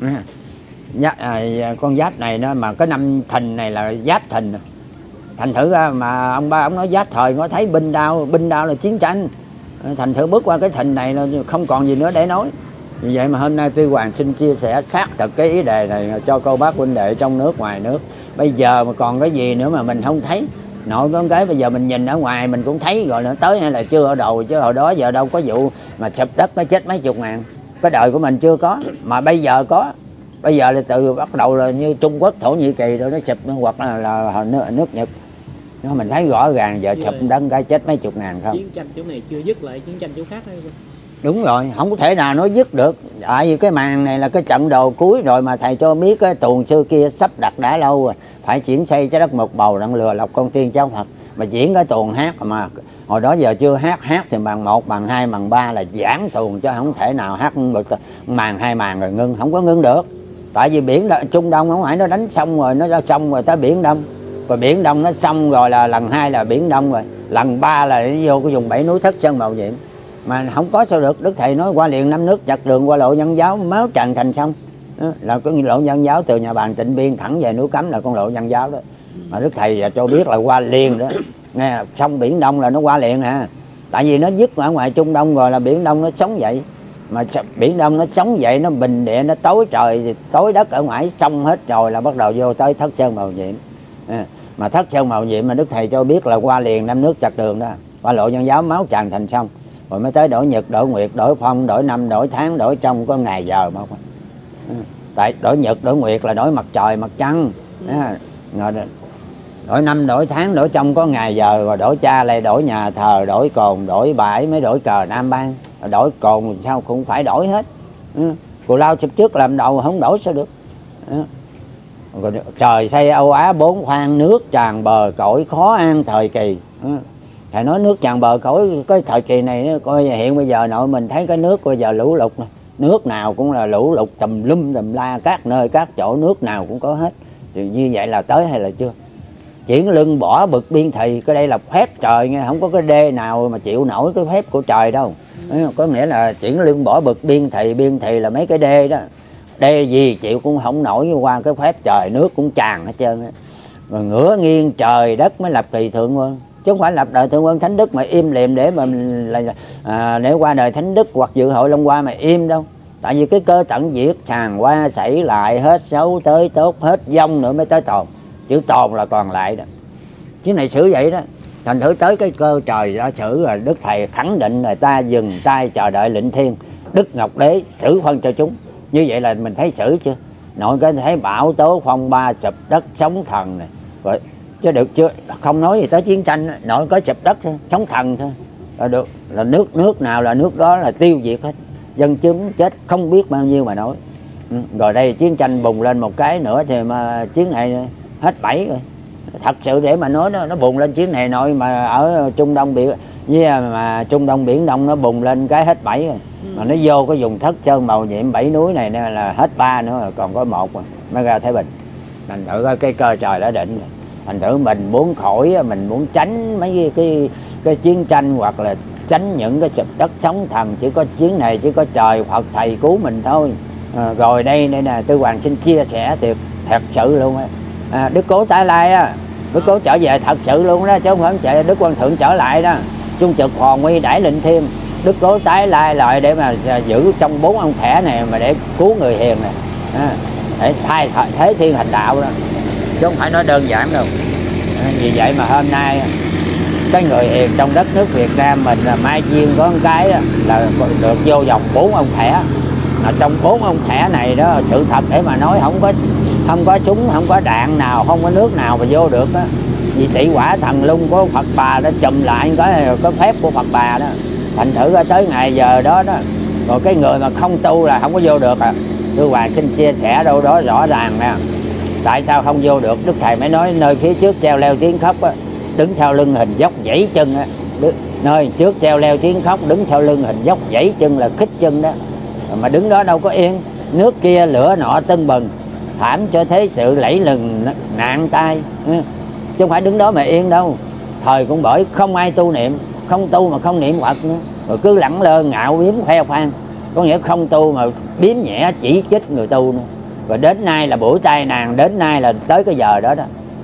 Giáp, à, con giáp này nó mà cái năm thìn này là giáp thìn, thành thử ra mà ông ba ông nói giáp thời ngó thấy binh đao, binh đao là chiến tranh, thành thử bước qua cái thìn này là không còn gì nữa để nói. Vì vậy mà hôm nay Tư Hoàng xin chia sẻ xác thực cái ý đề này cho cô bác huynh đệ trong nước ngoài nước. Bây giờ mà còn cái gì nữa mà mình không thấy. Nội con cái bây giờ mình nhìn ở ngoài mình cũng thấy rồi, nó tới hay là chưa ở đầu, chứ hồi đó giờ đâu có vụ mà sụp đất nó chết mấy chục ngàn. Cái đời của mình chưa có, mà bây giờ có. Bây giờ là từ bắt đầu là như Trung Quốc, Thổ Nhĩ Kỳ rồi nó sụp, hoặc là, là nước, nước Nhật. Nhưng mình thấy rõ ràng giờ sụp đất cái chết mấy chục ngàn không. Chiến tranh chỗ này chưa dứt lại chiến tranh chỗ khác đấy. Đúng rồi, không có thể nào nói dứt được. Tại vì cái màn này là cái trận đồ cuối rồi, mà thầy cho biết cái tuồng xưa kia sắp đặt đã lâu rồi. Phải chuyển xây trái đất một bầu đang lừa lọc con tiên cháu Phật. Mà diễn cái tuồng hát mà hồi đó giờ chưa hát, hát thì bằng một, bằng hai, bằng ba là giảng tuồng, chứ không thể nào hát được màn hai màn rồi ngưng, không có ngưng được. Tại vì biển đó, Trung Đông không phải nó đánh xong rồi, nó ra xong rồi tới Biển Đông. Rồi Biển Đông nó xong rồi là lần hai là Biển Đông rồi, lần ba là nó vô cái vùng bảy núi Thất Sơn Màu Nhiệm. Mà không có sao được. Đức thầy nói qua liền năm nước chặt đường qua lộ Nhân Giáo, máu tràn thành sông. Đó, là cái lộ Nhân Giáo từ nhà bàn Tịnh Biên thẳng về núi Cấm là con lộ Nhân Giáo đó. Mà Đức thầy cho biết là qua liền đó. Nghe sông Biển Đông là nó qua liền à. Tại vì nó dứt ở ngoài Trung Đông rồi là Biển Đông nó sống dậy. Mà Biển Đông nó sống dậy, nó bình địa, nó tối trời thì tối đất ở ngoài xong hết rồi là bắt đầu vô tới Thất Sơn Màu Nhiệm. À, mà Thất Sơn Màu Nhiệm mà Đức thầy cho biết là qua liền năm nước chặt đường đó, qua lộ Nhân Giáo máu tràn thành sông. Rồi mới tới đổi nhật, đổi nguyệt, đổi phong, đổi năm, đổi tháng, đổi trong, có ngày giờ mà. Tại đổi nhật, đổi nguyệt là đổi mặt trời, mặt trăng. Rồi đổi năm, đổi tháng, đổi trong, có ngày giờ. Rồi đổi cha lại đổi nhà thờ, đổi cồn, đổi bãi, mới đổi cờ Nam Ban. Rồi đổi cồn sao cũng phải đổi hết. Cù Lao chụp trước làm đầu không đổi sao được. Rồi trời xây Âu Á bốn khoang, nước tràn bờ cõi khó an thời kỳ. Thầy nói nước tràn bờ cõi cái thời kỳ này, coi hiện bây giờ nội mình thấy cái nước bây giờ lũ lụt, nước nào cũng là lũ lụt tùm lum tùm la, các nơi các chỗ nước nào cũng có hết. Thì như vậy là tới hay là chưa? Chuyển lưng bỏ bực biên thị, cái đây là phép trời nghe, không có cái đê nào mà chịu nổi cái phép của trời đâu. Có nghĩa là chuyển lưng bỏ bực biên thị, biên thị là mấy cái đê đó. Đê gì chịu cũng không nổi qua cái phép trời, nước cũng tràn hết trơn. Rồi ngửa nghiêng trời đất mới lập kỳ thượng quân. Chứ không phải lập đời thượng quân thánh đức mà im lìm để mà mình là à, để qua đời thánh đức hoặc dự hội Long Hoa mà im đâu. Tại vì cái cơ tận diệt tràn qua xảy lại, hết xấu tới tốt, hết vong nữa mới tới tồn. Chữ tồn là còn lại đó. Chứ này xử vậy đó. Thành thử tới cái cơ trời đã xử rồi, Đức thầy khẳng định rồi, ta dừng tay chờ đợi lệnh thiên, Đức Ngọc Đế xử phân cho chúng. Như vậy là mình thấy xử chưa? Nội cái thấy bão tố phong ba sụp đất sóng thần này. Rồi chứ được chưa, không nói gì tới chiến tranh, nội có sụp đất thôi, sóng thần thôi là được, là nước nước nào là nước đó là tiêu diệt hết, dân chúng chết không biết bao nhiêu mà nói. Ừ. Rồi đây chiến tranh bùng lên một cái nữa thì mà chiến này hết bảy rồi. Thật sự để mà nói nó nó bùng lên chiến này nội mà ở Trung Đông biển với mà Trung Đông Biển Đông nó bùng lên cái hết bảy rồi. Ừ. Mà nó vô cái vùng thất sơn màu nhiệm bảy núi này là hết ba nữa rồi, còn có một rồi mới ra Thái Bình. Thành thử cái cơ trời đã định rồi. Thành thử mình muốn khỏi, mình muốn tránh mấy cái cái, cái chiến tranh hoặc là tránh những cái sụp đất sóng thần, chỉ có chiến này chỉ có trời Phật thầy cứu mình thôi. À, rồi đây đây nè, Tư Hoàng xin chia sẻ thiệt thật sự luôn á. À, Đức Cố Tái Lai á, Đức Cố trở về thật sự luôn đó, chứ không phải chạy Đức Quan Thượng trở lại đó. Trung trực Hoàng Nguy Đãi Linh Thiên, Đức Cố Tái Lai lại để mà giữ trong bốn ông thẻ này mà để cứu người hiền này, à, để thay thế thiên hành đạo đó, chứ không phải nói đơn giản đâu. À, vì vậy mà hôm nay cái người hiền trong đất nước Việt Nam mình là Mai Duyên có một cái là được vô vòng bốn ông thẻ. Mà trong bốn ông thẻ này đó, sự thật để mà nói không có không có súng, không có đạn nào, không có nước nào mà vô được đó. Vì tỷ quả thần lung của Phật Bà đã chùm lại cái có phép của Phật Bà đó. Thành thử tới ngày giờ đó đó, rồi cái người mà không tu là không có vô được à. Tôi Hoàng xin chia sẻ đâu đó rõ ràng nè. Tại sao không vô được? Đức Thầy mới nói nơi phía trước treo leo tiếng khóc á, đứng sau lưng hình dốc dãy chân á. Nơi trước treo leo tiếng khóc, đứng sau lưng hình dốc dãy chân là khích chân đó. Mà đứng đó đâu có yên. Nước kia lửa nọ tưng bừng, thảm cho thế sự lẫy lừng nạn tai. Chứ không phải đứng đó mà yên đâu. Thời cũng bởi không ai tu niệm, không tu mà không niệm Phật nữa, rồi cứ lẳng lơ ngạo biếm khoe khoang. Có nghĩa không tu mà biếm nhẹ chỉ trích người tu nữa. Và đến nay là buổi tai nạn, đến nay là tới cái giờ đó đó.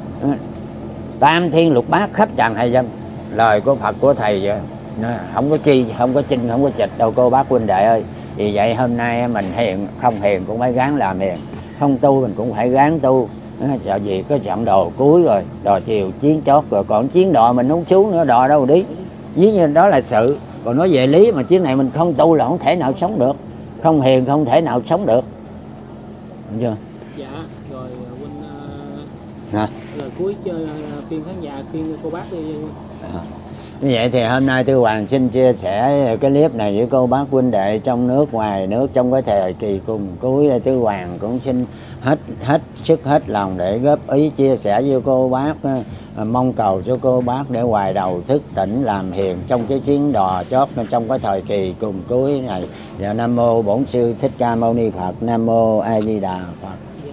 Tam thiên lục bát khắp trần hay dâm. Lời của Phật của Thầy vậy. Không có chi, không có chinh, không có chịch đâu cô bác huynh đệ ơi. Vì vậy hôm nay mình hiền, không hiền cũng phải gắng làm hiền. Không tu mình cũng phải gắng tu. Sợ gì có chọn đồ cuối rồi, đò chiều chiến chót rồi, còn chiến đò mình không xuống nữa, đò đâu đi. Ví như đó là sự. Còn nói về lý mà chiến này mình không tu là không thể nào sống được. Không hiền không thể nào sống được. Đúng chưa? Dạ, rồi huynh uh, Hả? lời cuối chơi khuyên khán giả, khuyên cô bác đi. À. Như vậy thì hôm nay Tư Hoàng xin chia sẻ cái clip này với cô bác huynh đệ trong nước ngoài nước trong cái thời kỳ cùng cuối. Tư Hoàng cũng xin hết hết sức hết lòng để góp ý chia sẻ với cô bác, mong cầu cho cô bác để hoài đầu thức tỉnh làm hiền trong cái chuyến đò chót trong cái thời kỳ cùng cuối này. Dạ, Nam mô Bổn Sư Thích Ca Mâu Ni Phật. Nam mô A Di Đà Phật.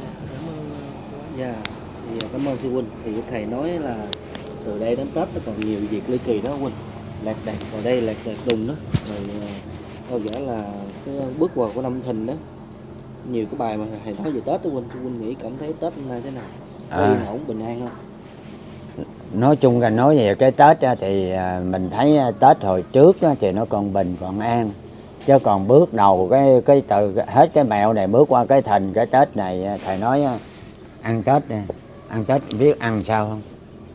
Dạ, thì cảm ơn sư huynh. Thì thầy nói là từ đây đến Tết nó còn nhiều việc ly kỳ đó huynh. Lạc đàn vào đây, lạc đàn đùng đó. Rồi theo dõi là cái bước vào của năm Thìn đó. Nhiều cái bài mà thầy nói về Tết đó huynh. Sư huynh nghĩ cảm thấy Tết hôm nay thế nào? Có yên ổn bình an không? Nói chung là nói về cái Tết thì mình thấy Tết hồi trước thì nó còn bình còn an. Chứ còn bước đầu cái cái từ hết cái mẹo này bước qua cái Thìn cái Tết này, thầy nói ăn Tết nè, ăn Tết biết ăn sao không?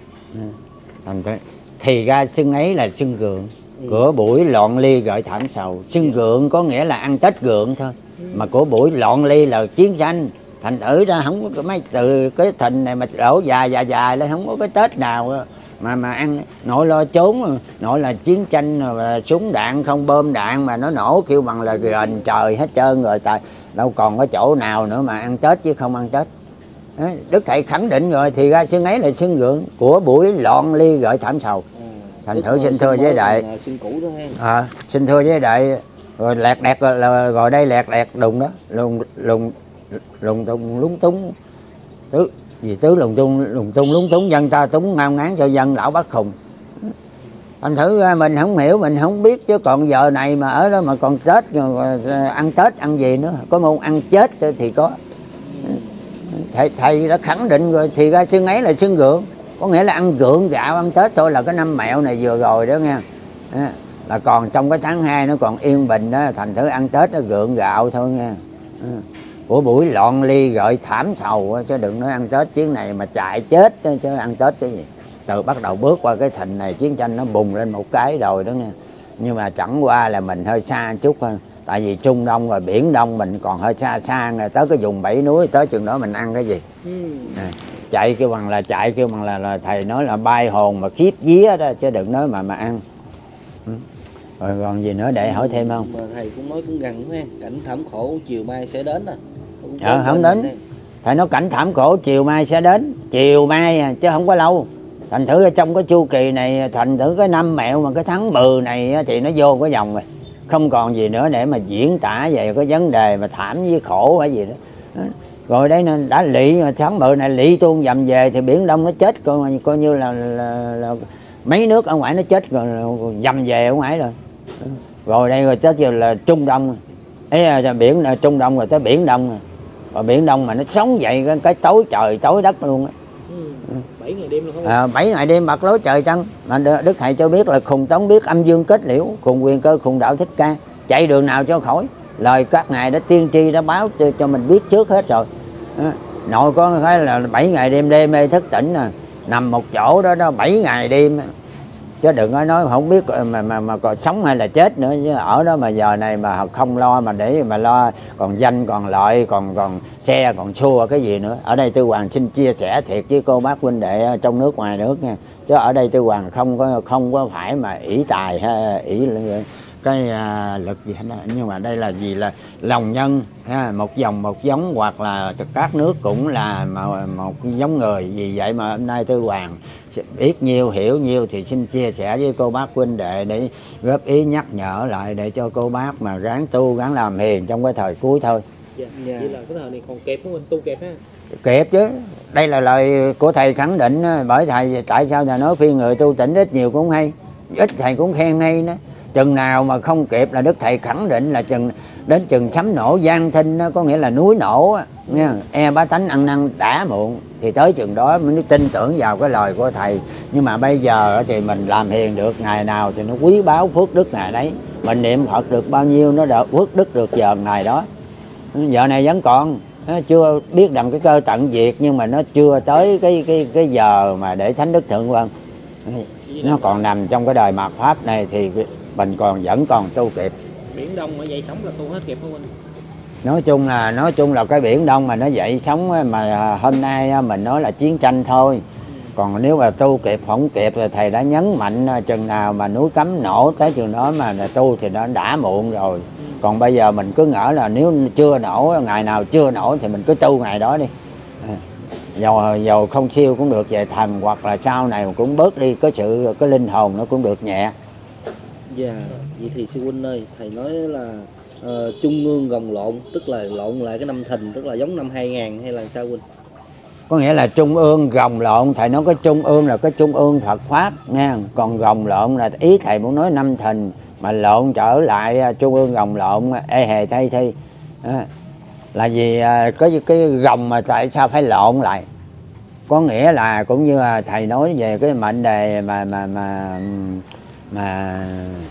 Thành thì ra xưng ấy là xưng gượng, của buổi loạn ly gợi thảm sầu. Xưng gượng có nghĩa là ăn Tết gượng thôi, mà của buổi loạn ly là chiến tranh. Thành thử ra không có mấy từ cái Thìn này mà đổ dài dài dài lên, không có cái Tết nào mà mà ăn. Nội lo trốn, nội là chiến tranh là súng đạn không bom đạn mà nó nổ kêu bằng là gền trời hết trơn rồi. Tại đâu còn có chỗ nào nữa mà ăn Tết chứ không ăn Tết. Đức Thầy khẳng định rồi thì ra xưng ấy là xưng gượng, của buổi loạn ly gợi thảm sầu. Thành thử xin thưa với đại, à, xin thưa với đại, rồi lẹt đẹt là gọi đây lẹt đẹt đùng đó, lùng lùng lùng tung lúng túng tứ gì tứ lùng tung lùng tung lúng túng, dân ta túng ngao ngán cho dân lão bắt khùng. Thành thử ra mình không hiểu, mình không biết, chứ còn giờ này mà ở đó mà còn Tết ăn Tết ăn gì nữa, có môn ăn chết thì có. Thầy, thầy đã khẳng định rồi thì ra xưng ấy là xưng gượng, có nghĩa là ăn gượng gạo ăn Tết thôi, là cái năm mẹo này vừa rồi đó nghe. À, là còn trong cái tháng hai nó còn yên bình đó, thành thử ăn Tết nó gượng gạo thôi nghe. À, của buổi loạn ly gợi thảm sầu, chứ đừng nói ăn Tết chuyến này mà chạy chết chứ ăn Tết cái gì. Từ bắt đầu bước qua cái Thìn này chiến tranh nó bùng lên một cái rồi đó nghe. Nhưng mà chẳng qua là mình hơi xa chút hơn. Tại vì Trung Đông và Biển Đông mình còn hơi xa xa rồi, tới cái vùng bảy núi, tới chừng đó mình ăn cái gì. Ừ. À, chạy kêu bằng là chạy kêu bằng là, là thầy nói là bay hồn mà khiếp vía đó, chứ đừng nói mà mà ăn. Ừ. Rồi còn gì nữa để hỏi thêm không? Mà thầy cũng nói cũng gần ha, cảnh thảm khổ chiều mai sẽ đến rồi. Ờ, không đến. Thầy nói cảnh thảm khổ chiều mai sẽ đến, chiều mai à, chứ không có lâu. Thành thử trong cái chu kỳ này, thành thử cái năm Mẹo mà cái tháng Bừ này thì nó vô cái vòng rồi, không còn gì nữa để mà diễn tả về cái vấn đề mà thảm với khổ hay gì đó. Rồi đây nên đã lị tháng Bừ này lị tuôn dầm về thì Biển Đông nó chết, coi, coi như là, là, là mấy nước ở ngoài nó chết rồi, dầm về ở ngoài rồi. Rồi đây rồi tới giờ là Trung Đông, ấy là biển là Trung Đông rồi tới Biển Đông rồi. Rồi Biển Đông mà nó sống dậy cái, cái tối trời tối đất luôn á. Ừ. bảy ngày đêm luôn không? À, bảy ngày đêm bạc lối trời trăng. Mà Đức Thầy cho biết là khùng tống biết âm dương kết liễu, khùng quyền cơ khùng đạo thích ca, chạy đường nào cho khỏi. Lời các ngài đã tiên tri đã báo cho, cho mình biết trước hết rồi. À, nội có cái là bảy ngày đêm đêm mê thức tỉnh nè, nằm một chỗ đó đó bảy ngày đêm, chứ đừng có nói không biết mà mà mà còn sống hay là chết nữa. Chứ ở đó mà giờ này mà không lo mà để mà lo còn danh còn lợi còn còn xe còn xua cái gì nữa. Ở đây Tư Hoàng xin chia sẻ thiệt với cô bác huynh đệ trong nước ngoài nước nha, chứ ở đây Tư Hoàng không có không có phải mà ỷ tài hay ỷ cái à, lực gì hết đó. Nhưng mà đây là gì là lòng nhân ha, một dòng một giống, hoặc là các nước cũng là một, một giống người. Vì vậy mà hôm nay Tư Hoàng biết nhiều hiểu nhiều thì xin chia sẻ với cô bác huynh đệ để góp ý nhắc nhở lại để cho cô bác mà ráng tu ráng làm hiền trong cái thời cuối thôi. Dạ. Yeah. Vậy là cái thời này còn kịp không anh, tu kịp ha? Kịp chứ, đây là lời của thầy khẳng định. Bởi thầy tại sao thầy nói khuyên người tu tỉnh ít nhiều cũng hay, ít thầy cũng khen hay đó. Chừng nào mà không kịp là Đức Thầy khẳng định là chừng đến chừng sấm nổ giang thinh đó, có nghĩa là núi nổ á, nha. E bá tánh ăn năn đã muộn thì tới chừng đó mới tin tưởng vào cái lời của Thầy. Nhưng mà bây giờ thì mình làm hiền được ngày nào thì nó quý báu phước đức ngày đấy. Mình niệm Phật được bao nhiêu nó được phước đức được giờ ngày đó. Giờ này vẫn còn chưa biết rằng cái cơ tận diệt, nhưng mà nó chưa tới cái cái cái giờ mà để Thánh Đức Thượng Vân. Nó còn nằm trong cái đời mạt pháp này thì mình còn vẫn còn tu kịp. Biển Đông mà dậy sống là tu hết kịp không anh? Nói chung là nói chung là cái Biển Đông mà nó dậy sống mà hôm nay mình nói là chiến tranh thôi. Còn nếu mà tu kịp không kịp thì thầy đã nhấn mạnh chừng nào mà núi Cấm nổ tới chừng đó mà tu thì nó đã muộn rồi. Còn bây giờ mình cứ ngỡ là nếu chưa nổ, ngày nào chưa nổ thì mình cứ tu ngày đó đi. Dầu, dầu không siêu cũng được về thần, hoặc là sau này cũng bớt đi cái sự cái linh hồn nó cũng được nhẹ. Dạ, vậy thì sư huynh ơi, thầy nói là uh, trung ương gồng lộn, tức là lộn lại cái năm Thìn, tức là giống năm hai ngàn hay là sao huynh? Có nghĩa là trung ương gồng lộn, thầy nói cái trung ương là cái trung ương Phật Pháp nha. Còn gồng lộn là ý thầy muốn nói năm Thìn mà lộn trở lại trung ương gồng lộn ê hề thay thi. À, là vì cái cái gồng mà tại sao phải lộn lại? Có nghĩa là cũng như là thầy nói về cái mệnh đề mà mà mà mà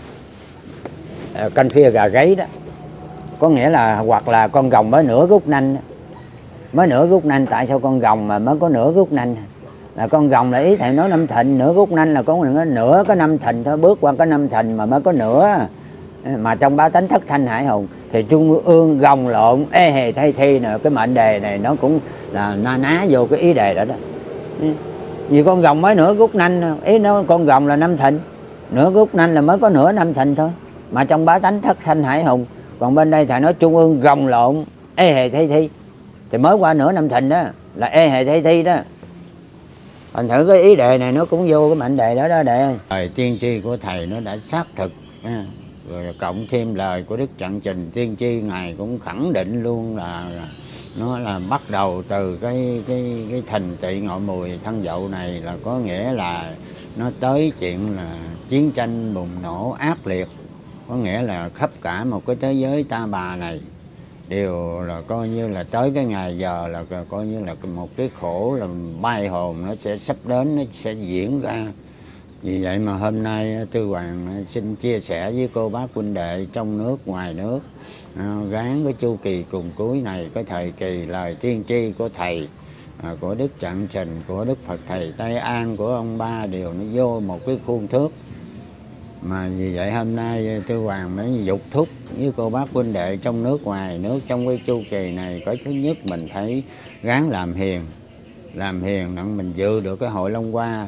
canh phia gà gáy đó. Có nghĩa là hoặc là con gồng mới nửa gút nanh, mới nửa gút nanh. Tại sao con gồng mà mới có nửa gút nanh? Là con gồng là ý thầy nói năm Thìn, nửa gút nanh là có nửa cái năm Thìn thôi, bước qua cái năm Thìn mà mới có nửa. Mà trong bá tánh thất thanh hải hùng thì trung ương gồng lộn ê hề thay thi nè, cái mệnh đề này nó cũng là na ná vô cái ý đề đó đó. Vì con gồng mới nửa gút nanh, ý nó con gồng là năm Thìn, nửa gút nanh là mới có nửa năm Thìn thôi. Mà trong bá tánh thất thanh hải hùng. Còn bên đây thầy nói trung ương gồng lộn ê hề thay thi thì mới qua nửa năm Thìn đó, là ê hề thay thi đó. Thành thử cái ý đề này nó cũng vô cái mệnh đề đó đó đệ ơi. Lời tiên tri của thầy nó đã xác thực nha. Rồi cộng thêm lời của Đức Trạng Trình tiên tri, ngài cũng khẳng định luôn là nó là bắt đầu từ cái cái cái Thìn Tỵ Ngọ Mùi Thân Dậu này là có nghĩa là nó tới chuyện là chiến tranh bùng nổ ác liệt. Có nghĩa là khắp cả một cái thế giới ta bà này đều là coi như là tới cái ngày giờ là coi như là một cái khổ là bay hồn nó sẽ sắp đến, nó sẽ diễn ra. Vì vậy mà hôm nay Tư Hoàng xin chia sẻ với cô bác huynh đệ trong nước ngoài nước, à, gán cái chu kỳ cùng cuối này, cái thời kỳ lời tiên tri của thầy, à, của Đức Trạng Trình, của Đức Phật Thầy Tây An, của ông Ba đều nó vô một cái khuôn thước. Mà vì vậy hôm nay Tư Hoàng mới dục thúc với cô bác huynh đệ trong nước ngoài nước trong cái chu kỳ này, cái thứ nhất mình phải gắng làm hiền, làm hiền đặng mình dự được cái hội Long Hoa.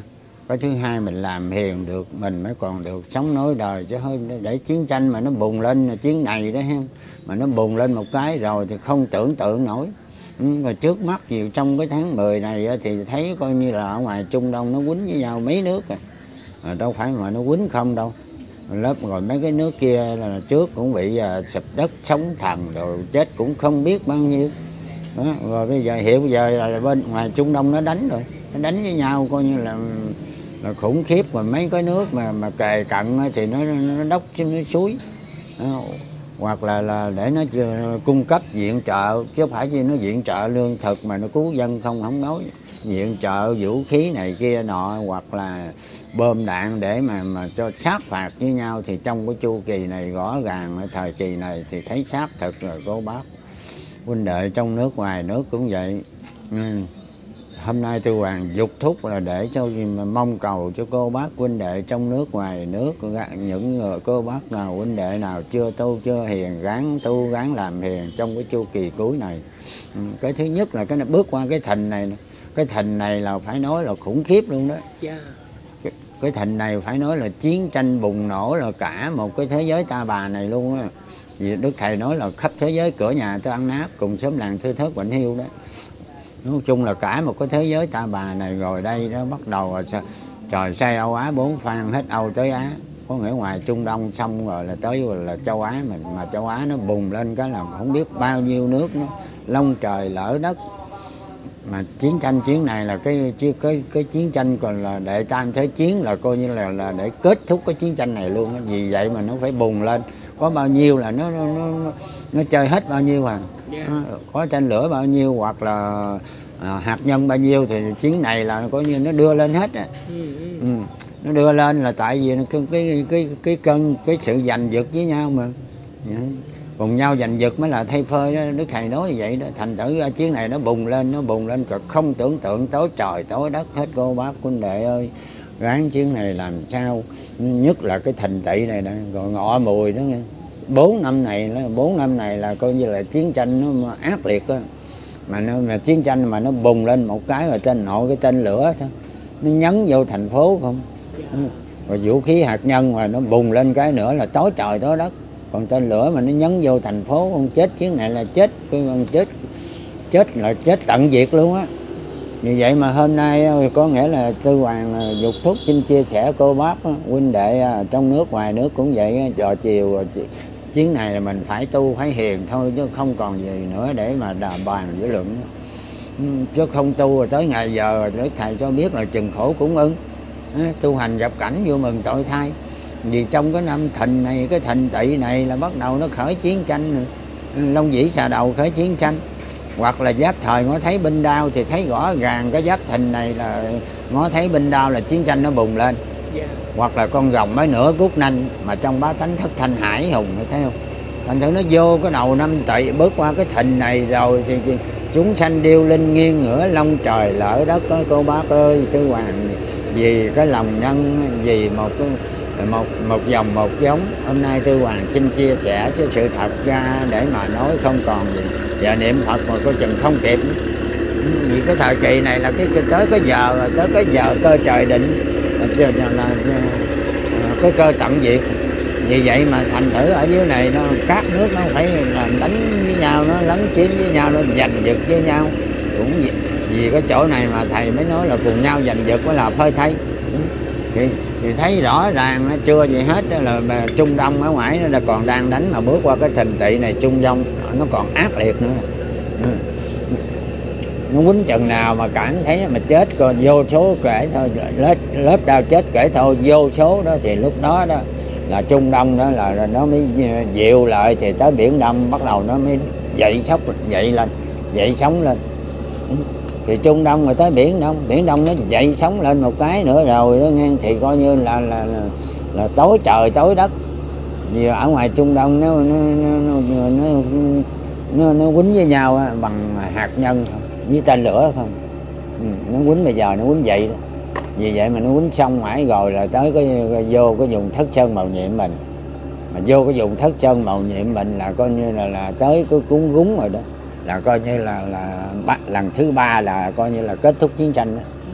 cái thứ hai mình làm hiền được mình mới còn được sống nối đời, chứ thôi để chiến tranh mà nó bùng lên, chiến này đó ha, mà nó bùng lên một cái rồi thì không tưởng tượng nổi. Ừ, rồi trước mắt gì trong cái tháng mười này thì thấy coi như là ở ngoài Trung Đông nó quýnh với nhau mấy nước rồi, à, đâu phải mà nó quýnh không đâu. Lớp rồi mấy cái nước kia là trước cũng bị uh, sụp đất sóng thần rồi chết cũng không biết bao nhiêu đó. Rồi bây giờ hiện bây giờ là bên ngoài Trung Đông nó đánh rồi, nó đánh với nhau coi như là là khủng khiếp. Rồi mấy cái nước mà mà kề cận thì nó nó đốc trên nó suối đó. Hoặc là là để nó cung cấp viện trợ, chứ không phải chỉ nó viện trợ lương thực mà nó cứu dân không, không nói viện trợ vũ khí này kia nọ, hoặc là bom đạn để mà mà cho sát phạt với nhau. Thì trong cái chu kỳ này rõ ràng ở thời kỳ này thì thấy xác thực rồi cô bác huynh đệ trong nước ngoài nước cũng vậy. Ừ. Hôm nay Tư Hoàng dục thúc là để cho mong cầu cho cô bác huynh đệ trong nước ngoài nước, những người cô bác nào huynh đệ nào chưa tu chưa hiền gắng tu gắng làm hiền trong cái chu kỳ cuối này. Ừ. Cái thứ nhất là cái nó bước qua cái thình này, cái thình này là phải nói là khủng khiếp luôn đó. Yeah. Cái, cái thình này phải nói là chiến tranh bùng nổ là cả một cái thế giới ta bà này luôn á. Vì Đức Thầy nói là khắp thế giới cửa nhà tôi ăn nắp, cùng xóm làng thưa thớt bệnh hiu đó. Nói chung là cả một cái thế giới ta bà này rồi đây đó bắt đầu là trời say Âu Á bốn phan hết Âu tới Á. Có nghĩa ngoài Trung Đông xong rồi là tới rồi là châu Á mình, mà châu Á nó bùng lên cái là không biết bao nhiêu nước nó lông trời lỡ đất. Mà chiến tranh chiến này là cái cái cái, cái chiến tranh còn là đệ tam thế chiến, là coi như là là để kết thúc cái chiến tranh này luôn. Vì vậy mà nó phải bùng lên, có bao nhiêu là nó nó nó, nó chơi hết bao nhiêu à. Yeah. Có tên lửa bao nhiêu hoặc là à, hạt nhân bao nhiêu thì chiến này là coi như nó đưa lên hết à. Ừ, ừ. Ừ. Nó đưa lên là tại vì cái cái cái cái cân cái sự giành giật với nhau mà. Yeah. Cùng nhau giành giật mới là thay phơi đó, Đức Thầy nói như vậy đó. Thành thử chiến này nó bùng lên, nó bùng lên cực không tưởng tượng, tối trời tối đất hết cô bác huynh đệ ơi. Ráng chiến này làm sao, nhất là cái Thìn Tỵ này nè, rồi Ngọ Mùi đó nghe. Bốn năm này, bốn năm này là coi như là chiến tranh nó ác liệt đó. Mà, nó, mà chiến tranh mà nó bùng lên một cái rồi tên nội cái tên lửa thôi, nó nhấn vô thành phố không. Rồi vũ khí hạt nhân mà nó bùng lên cái nữa là tối trời tối đất. Còn tên lửa mà nó nhấn vô thành phố không chết chiến này là chết, chết chết là chết tận diệt luôn á. Như vậy mà hôm nay có nghĩa là Tư Hoàng dục thúc xin chia sẻ cô bác huynh đệ trong nước ngoài nước cũng vậy. Trò chiều chiến này là mình phải tu phải hiền thôi, chứ không còn gì nữa để mà đà bàn giữa luận. Chứ không tu rồi tới ngày giờ Đức Thầy cho biết là chừng khổ cũng ưng. Tu hành gặp cảnh vô mừng tội thay. Vì trong cái năm Thìn này, cái Thìn Tỵ này là bắt đầu nó khởi chiến tranh, Long Vĩ xà đầu khởi chiến tranh. Hoặc là Giáp Thời Ngọ thấy binh đao thì thấy rõ ràng cái Giáp Thìn này là Ngọ thấy binh đao là chiến tranh nó bùng lên. Yeah. Hoặc là con rồng mới nửa cút nanh mà trong bá tánh thất thanh hải hùng, thấy không? Thành thử nó vô cái đầu năm Tỵ bước qua cái Thìn này rồi thì, thì chúng sanh điêu linh nghiêng ngửa lông trời lỡ đất ơi cô bác ơi. Tư Hoàng vì cái lòng nhân, vì một cái một một dòng một giống. Hôm nay Tư Hoàng xin chia sẻ cho sự thật ra để mà nói không còn gì. Giờ niệm Phật mà coi chừng không kịp. Vì cái thời kỳ này là cái, cái tới cái giờ tới cái giờ cơ trời định là, là, là, là cái cơ tận diệt. Vì vậy mà thành thử ở dưới này nó các nước nó phải là đánh với nhau, nó lấn chiếm với nhau, nó giành giật với nhau. Cũng vì, vì cái chỗ này mà thầy mới nói là cùng nhau giành giật mới là phơi thay. Thì, thì thấy rõ ràng nó chưa gì hết là Trung Đông ở ngoài nó là còn đang đánh, mà bước qua cái Thìn Tỵ này Trung Đông nó còn ác liệt nữa. Ừ. Nó quýnh chừng nào mà cảm thấy mà chết còn vô số kể thôi, lớp, lớp đau chết kể thôi vô số đó, thì lúc đó đó là Trung Đông đó là, là nó mới dịu lại, thì tới Biển Đông bắt đầu nó mới dậy sốc dậy lên, dậy sống lên. Ừ. Thì Trung Đông rồi tới Biển Đông, Biển Đông nó dậy sống lên một cái nữa rồi đó nghe, thì coi như là là, là, là tối trời tối đất. Vì ở ngoài Trung Đông nó nó nó nó, nó, nó quýnh với nhau bằng hạt nhân thôi, với tên lửa không. Ừ, nó quýnh bây giờ nó quýnh vậy đó. Vì vậy mà nó quýnh xong mãi rồi là tới cái vô cái vùng Thất Sơn Màu Nhiệm mình. Mà vô cái vùng Thất Sơn Màu Nhiệm mình là coi như là là tới cái cúng gúng rồi đó. Là coi như là là lần thứ ba là coi như là kết thúc chiến tranh đó.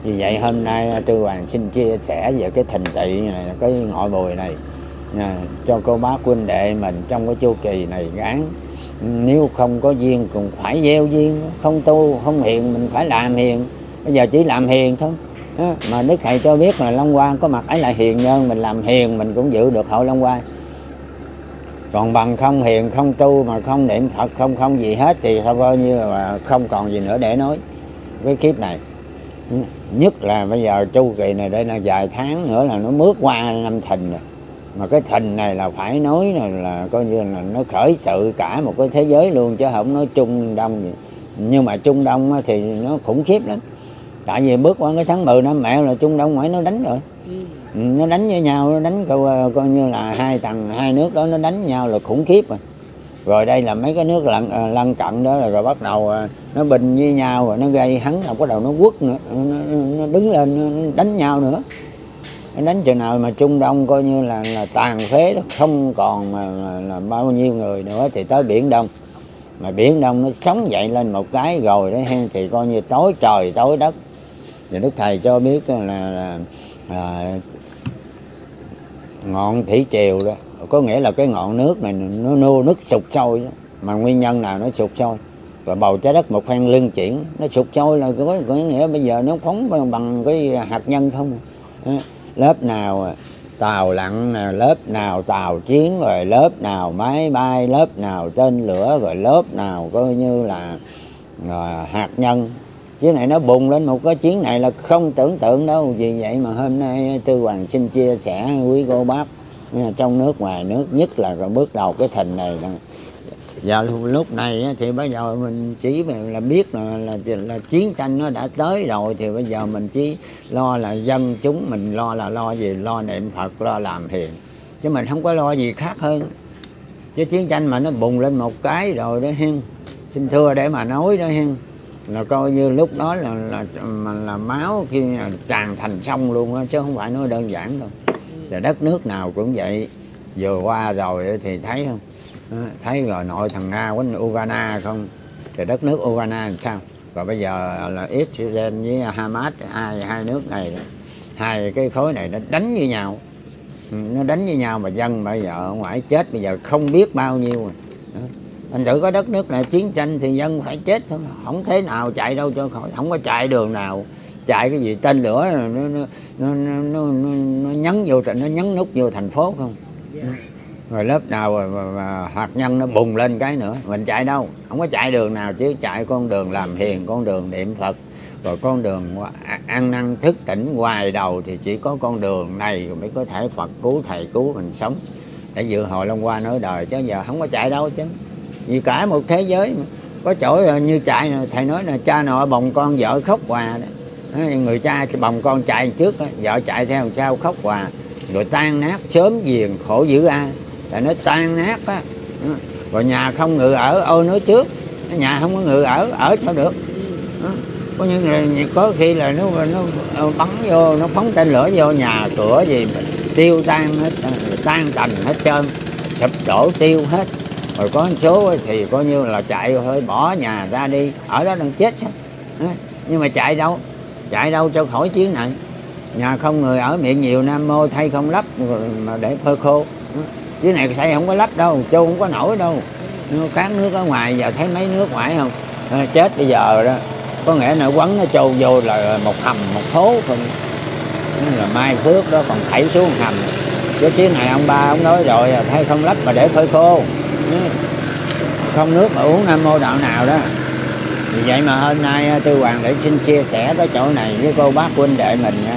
Vì vậy hôm nay Tư Hoàng xin chia sẻ về cái thành tựu này, cái ngọ mùi này à, cho cô bác huynh đệ mình trong cái chu kỳ này gán. Nếu không có duyên cũng phải gieo duyên, không tu không hiền mình phải làm hiền. Bây giờ chỉ làm hiền thôi à, mà Đức Thầy cho biết là Long Hoa có mặt ấy là hiền nhân, mình làm hiền mình cũng giữ được hội Long Hoa. Còn bằng không hiền không tu mà không niệm Phật không không gì hết thì thôi coi như là không còn gì nữa để nói cái kiếp này. Nhất là bây giờ chu kỳ này đây là vài tháng nữa là nó bước qua năm Thìn rồi. Mà cái Thìn này là phải nói là, là coi như là nó khởi sự cả một cái thế giới luôn, chứ không nói Trung Đông gì. Nhưng mà Trung Đông thì nó khủng khiếp lắm. Tại vì bước qua cái tháng mười năm Mẹ là Trung Đông ngoại nó đánh rồi. Ừ, nó đánh với nhau, nó đánh coi, coi như là hai thằng hai nước đó nó đánh nhau là khủng khiếp rồi. Rồi đây là mấy cái nước lân, lân cận đó là rồi bắt đầu nó bình với nhau, rồi nó gây hắn, rồi bắt đầu nó quất nữa, nó, nó đứng lên nó đánh nhau nữa. Nó đánh chừng nào mà Trung Đông coi như là, là tàn phế đó, không còn mà, mà, là bao nhiêu người nữa thì tới Biển Đông. Mà Biển Đông nó sống dậy lên một cái rồi đó thì coi như tối trời tối đất. Thì Đức Thầy cho biết là, là à, ngọn thủy triều đó, có nghĩa là cái ngọn nước này nó nô nước sụt sôi đó. Mà nguyên nhân nào nó sụt sôi, và bầu trái đất một phen lưng chuyển, nó sụt sôi là có, có nghĩa bây giờ nó phóng bằng cái hạt nhân không à. Lớp nào tàu lặn, lớp nào tàu chiến, rồi lớp nào máy bay, lớp nào tên lửa, rồi lớp nào coi như là rồi, hạt nhân. Chứ này nó bùng lên một cái chiến này là không tưởng tượng đâu. Vì vậy mà hôm nay Tư Hoàng xin chia sẻ quý cô bác trong nước ngoài nước, nhất là bước đầu cái Thìn này. Giờ lúc này thì bây giờ mình chỉ là biết là, là, là chiến tranh nó đã tới rồi, thì bây giờ mình chỉ lo là dân chúng mình lo là lo gì, lo niệm Phật, lo làm hiền, chứ mình không có lo gì khác hơn. Chứ chiến tranh mà nó bùng lên một cái rồi đó hen, xin thưa để mà nói đó hen, là coi như lúc đó là là mà là máu khi tràn thành sông luôn đó, chứ không phải nói đơn giản đâu. Và đất nước nào cũng vậy, vừa qua rồi thì thấy không, thấy rồi nội thằng Nga quánh Ukraine không, thì đất nước Ukraine làm sao, rồi bây giờ là Israel với Hamas, hai hai nước này, hai cái khối này nó đánh với nhau, nó đánh với nhau mà dân bây giờ ở ngoài chết bây giờ không biết bao nhiêu rồi. Thành thử có đất nước này chiến tranh thì dân phải chết thôi, không thế nào chạy đâu cho khỏi, không có chạy đường nào, chạy cái gì tên lửa nó nó nó nó, nó, nó nhấn vô, nó nhấn nút vô thành phố không. Yeah. Rồi lớp nào mà, mà, mà hạt nhân nó bùng lên cái nữa, mình chạy đâu, không có chạy đường nào, chứ chạy con đường làm hiền, con đường niệm Phật, rồi con đường ăn năn thức tỉnh hoài đầu thì chỉ có con đường này mới có thể Phật cứu, Thầy cứu mình sống để dự hội Long Hoa nối đời, chứ giờ không có chạy đâu chứ. Vì cả một thế giới mà. Có chỗ như chạy, Thầy nói là cha nội bồng con vợ khóc hòa đó. Người cha bồng con chạy trước, vợ chạy theo sau khóc hòa, rồi tan nát sớm giềng khổ dữ a. Thầy nói tan nát á, rồi nhà không ngự ở, ôi nói trước, nhà không có ngự ở, ở sao được. Có những người có khi là nó, nó bắn vô, nó phóng tên lửa vô nhà cửa gì tiêu tan hết, tan tành hết trơn, sụp đổ tiêu hết. Rồi có một số thì coi như là chạy hơi bỏ nhà ra đi, ở đó đang chết sao. Nhưng mà chạy đâu, chạy đâu cho khỏi chiến này. Nhà không người ở, miệng nhiều Nam Mô thay không lấp mà để phơi khô. Chứ này thay không có lấp đâu, châu không có nổi đâu. Khác nước ở ngoài giờ thấy mấy nước ngoài không, chết bây giờ đó, có nghĩa là quấn nó trâu vô là một hầm một hố thôi. Là mai phước đó còn thảy xuống hầm. Chứ chiếc này ông ba ông nói rồi, thay không lấp mà để phơi khô, không nước mà uống Nam Mô đạo nào đó. Vì vậy mà hôm nay Tư Hoàng để xin chia sẻ tới chỗ này với cô bác huynh đệ mình nha.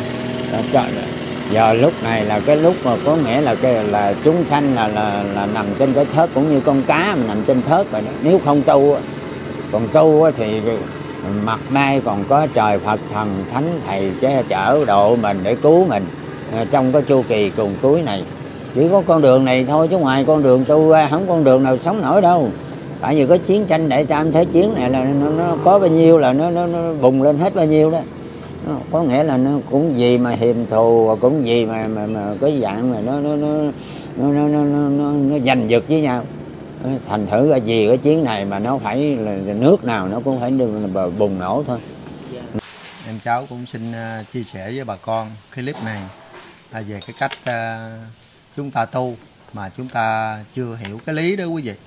Giờ lúc này là cái lúc mà có nghĩa là cái là chúng sanh là, là là nằm trên cái thớt, cũng như con cá mà nằm trên thớt rồi đó. Nếu không tu, còn tu thì mặt nay còn có trời Phật thần thánh Thầy che chở độ mình để cứu mình trong cái chu kỳ cùng cuối này. Chỉ có con đường này thôi, chứ ngoài con đường tu ra không con đường nào sống nổi đâu. Tại vì cái chiến tranh Đệ Tam Thế Chiến này là nó, nó có bao nhiêu là nó, nó, nó bùng lên hết bao nhiêu đó. Nó, có nghĩa là nó cũng gì mà hiềm thù, cũng gì mà, mà, mà cái dạng mà nó nó nó nó nó, nó, nó, nó, nó giành giật với nhau. Thành thử là vì cái chiến này mà nó phải là nước nào nó cũng phải bùng nổ thôi. em cháu cũng xin uh, chia sẻ với bà con cái clip này à, về cái cách uh, chúng ta tu mà chúng ta chưa hiểu cái lý đó quý vị.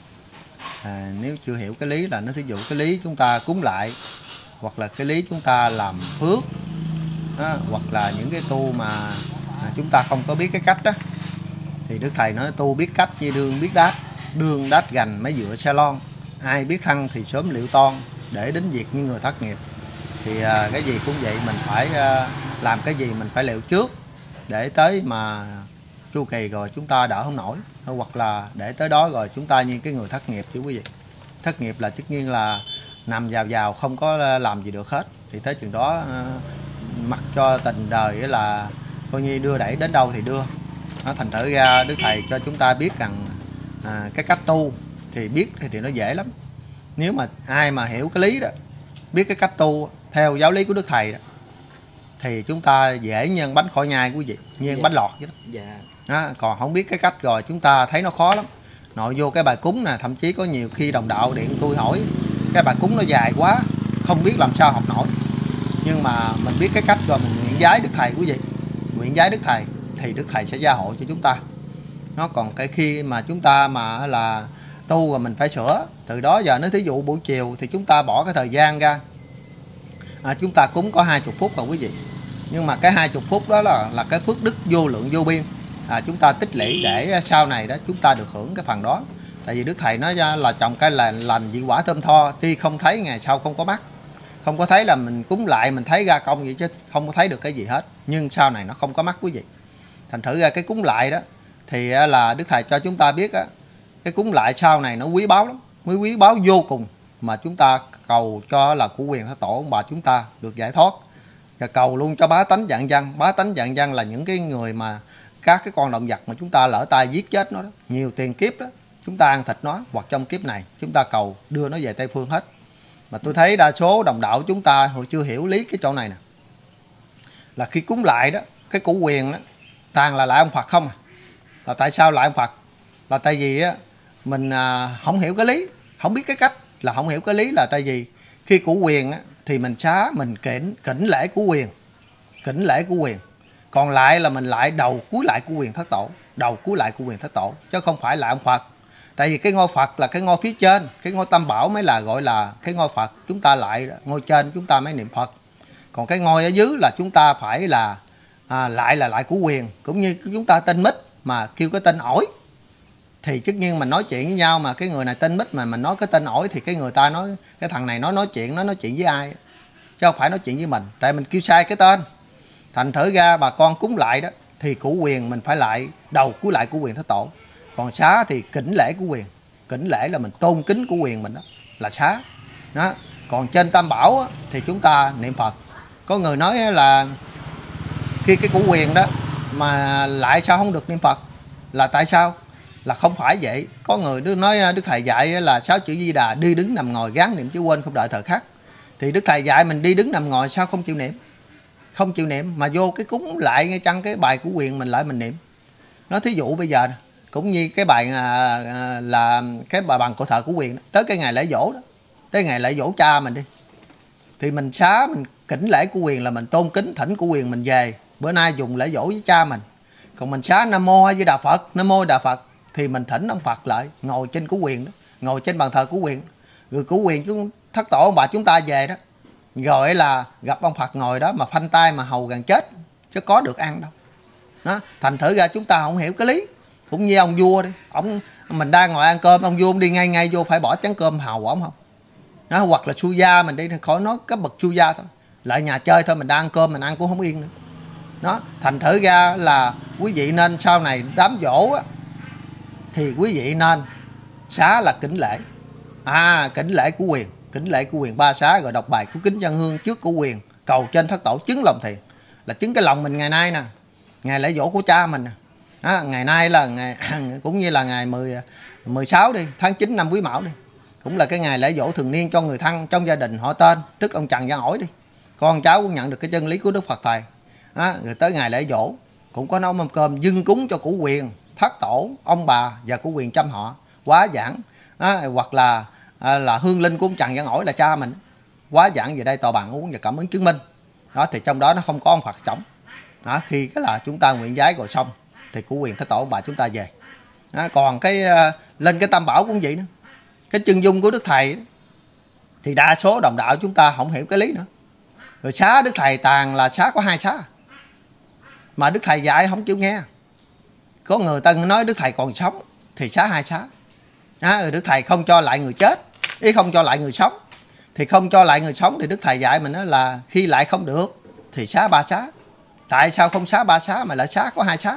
À, nếu chưa hiểu cái lý là nó thí dụ cái lý chúng ta cúng lại, hoặc là cái lý chúng ta làm phước đó, hoặc là những cái tu mà à, chúng ta không có biết cái cách đó, thì Đức Thầy nói tu biết cách như đương biết đát, đương đát gành mới dựa xe lon, ai biết khăn thì sớm liệu toan, để đến việc như người thất nghiệp. Thì à, cái gì cũng vậy, mình phải à, làm cái gì mình phải liệu trước, để tới mà chu kỳ rồi chúng ta đỡ không nổi, hoặc là để tới đó rồi chúng ta như cái người thất nghiệp chứ quý vị. Thất nghiệp là tất nhiên là nằm vào vào không có làm gì được hết, thì tới chừng đó à, mặc cho tình đời là coi như đưa đẩy đến đâu thì đưa. Nó thành thử ra Đức Thầy cho chúng ta biết rằng à, cái cách tu thì biết thì, thì nó dễ lắm. Nếu mà ai mà hiểu cái lý đó, biết cái cách tu theo giáo lý của Đức Thầy đó, thì chúng ta dễ nhân bánh khỏi nhai quý vị, nhân dạ. bánh lọt vậy đó. Dạ. Đó, còn không biết cái cách rồi chúng ta thấy nó khó lắm. Nội vô cái bài cúng nè, thậm chí có nhiều khi đồng đạo điện tôi hỏi cái bài cúng nó dài quá, không biết làm sao học nổi. Nhưng mà mình biết cái cách rồi mình nguyện giái Đức Thầy quý vị, nguyện giái Đức Thầy thì Đức Thầy sẽ gia hộ cho chúng ta. Nó còn cái khi mà chúng ta mà là tu rồi mình phải sửa, từ đó giờ nếu thí dụ buổi chiều thì chúng ta bỏ cái thời gian ra, à, chúng ta cúng có hai mươi phút rồi quý vị. Nhưng mà cái hai mươi phút đó là là cái phước đức vô lượng vô biên, à, chúng ta tích lũy để sau này đó chúng ta được hưởng cái phần đó. Tại vì Đức Thầy nói ra là trồng cây lành lành vị quả thơm tho, tuy không thấy ngày sau không có mắt. Không có thấy là mình cúng lại mình thấy ra công vậy chứ không có thấy được cái gì hết, nhưng sau này nó không có mắt quý vị. Thành thử ra cái cúng lại đó thì là Đức Thầy cho chúng ta biết á, cái cúng lại sau này nó quý báu lắm, mới quý báu vô cùng, mà chúng ta cầu cho là của quyền thất tổ ông bà chúng ta được giải thoát, và cầu luôn cho bá tánh vạn dân. Bá tánh vạn dân là những cái người mà các cái con động vật mà chúng ta lỡ tay giết chết nó đó, nhiều tiền kiếp đó chúng ta ăn thịt nó, hoặc trong kiếp này chúng ta cầu đưa nó về Tây Phương hết. Mà tôi thấy đa số đồng đạo chúng ta hồi chưa hiểu lý cái chỗ này nè, là khi cúng lại đó, cái củ quyền đó toàn là lại ông Phật không à. Là tại sao lại ông Phật? Là tại vì á mình à, không hiểu cái lý, không biết cái cách, là không hiểu cái lý. Là tại vì khi củ quyền á thì mình xá, mình kỉnh kỉnh lễ củ quyền, kỉnh lễ củ quyền, còn lại là mình lại đầu cúi lại củ quyền thất tổ, đầu cúi lại củ quyền thất tổ, chứ không phải là ông Phật. Tại vì cái ngôi Phật là cái ngôi phía trên, cái ngôi Tam Bảo mới là gọi là cái ngôi Phật, chúng ta lại ngôi trên chúng ta mới niệm Phật. Còn cái ngôi ở dưới là chúng ta phải là à, lại là lại của quyền. Cũng như chúng ta tên mít mà kêu cái tên ổi, thì tất nhiên mình nói chuyện với nhau mà cái người này tên mít mà mình nói cái tên ổi, thì cái người ta nói cái thằng này nó nói chuyện, nó nói chuyện với ai chứ không phải nói chuyện với mình, tại mình kêu sai cái tên. Thành thử ra bà con cúng lại đó thì củ quyền mình phải lại đầu cúi lại của quyền thất tổ, còn xá thì kỉnh lễ của quyền. Kỉnh lễ là mình tôn kính của quyền mình đó, là xá đó. Còn trên Tam Bảo á, thì chúng ta niệm Phật. Có người nói là khi cái củ quyền đó mà lại sao không được niệm Phật, là tại sao? Là không phải vậy. Có người Đức nói Đức Thầy dạy là sáu chữ Di Đà đi đứng nằm ngồi gán niệm chứ quên không đợi thời khắc. Thì Đức Thầy dạy mình đi đứng nằm ngồi sao không chịu niệm? Không chịu niệm mà vô cái cúng lại ngay chăng cái bài của quyền mình lại mình niệm. Nó thí dụ bây giờ cũng như cái bài à, à, là cái bài bằng cội thợ của quyền đó. Tới cái ngày lễ dỗ đó, tới ngày lễ dỗ cha mình đi, thì mình xá mình kỉnh lễ của quyền là mình tôn kính thỉnh của quyền mình về bữa nay dùng lễ dỗ với cha mình. Còn mình xá Nam Mô A Di Đà Phật, Nam Mô A Di Đà Phật thì mình thỉnh ông Phật lại ngồi trên của quyền đó, ngồi trên bàn thờ của quyền, rồi của quyền chúng thất tổ ông bà chúng ta về đó, rồi là gặp ông Phật ngồi đó mà phanh tay mà hầu gần chết chứ có được ăn đâu đó. Thành thử ra chúng ta không hiểu cái lý. Cũng như ông vua đi, ông mình đang ngồi ăn cơm, ông vua ông đi ngay ngay vô phải bỏ chén cơm hầu ông không đó. Hoặc là su gia mình đi, khỏi nói cái bậc su gia thôi, lại nhà chơi thôi, mình đang ăn cơm mình ăn cũng không yên nữa đó. Thành thử ra là quý vị nên sau này đám dỗ á, thì quý vị nên xá là kính lễ, à kính lễ của quyền, kính lễ của quyền ba xá, rồi đọc bài của kính dân hương trước của quyền, cầu trên thất tổ chứng lòng thiện, là chứng cái lòng mình ngày nay nè, ngày lễ dỗ của cha mình nè. À, ngày nay là ngày cũng như là ngày mười, mười sáu đi, tháng chín năm Quý Mão đi, cũng là cái ngày lễ dỗ thường niên cho người thân trong gia đình họ tên, tức ông Trần Văn Ổi đi, con cháu cũng nhận được cái chân lý của Đức Phật Thầy. À, rồi tới ngày lễ dỗ cũng có nấu mâm cơm dâng cúng cho củ quyền thất tổ ông bà và củ quyền trăm họ quá giảng. À, hoặc là à, là hương linh của ông Trần Văn Ổi là cha mình quá giảng về đây tòa bàn uống và cảm ứng chứng minh đó, thì trong đó nó không có ông Phật trống. Đó, khi cái là chúng ta nguyện giái rồi xong thì của quyền Thế Tổ ông bà chúng ta về. Đó, còn cái uh, lên cái Tam Bảo cũng vậy nữa. Cái chân dung của Đức Thầy thì đa số đồng đạo chúng ta không hiểu cái lý nữa. Rồi xá Đức Thầy toàn là xá có hai xá, mà Đức Thầy dạy không chịu nghe. Có người ta nói Đức Thầy còn sống thì xá hai xá. Đó, rồi Đức Thầy không cho lại người chết, ý không cho lại người sống. Thì không cho lại người sống thì Đức Thầy dạy mình đó là khi lại không được thì xá ba xá. Tại sao không xá ba xá mà lại xá có hai xá?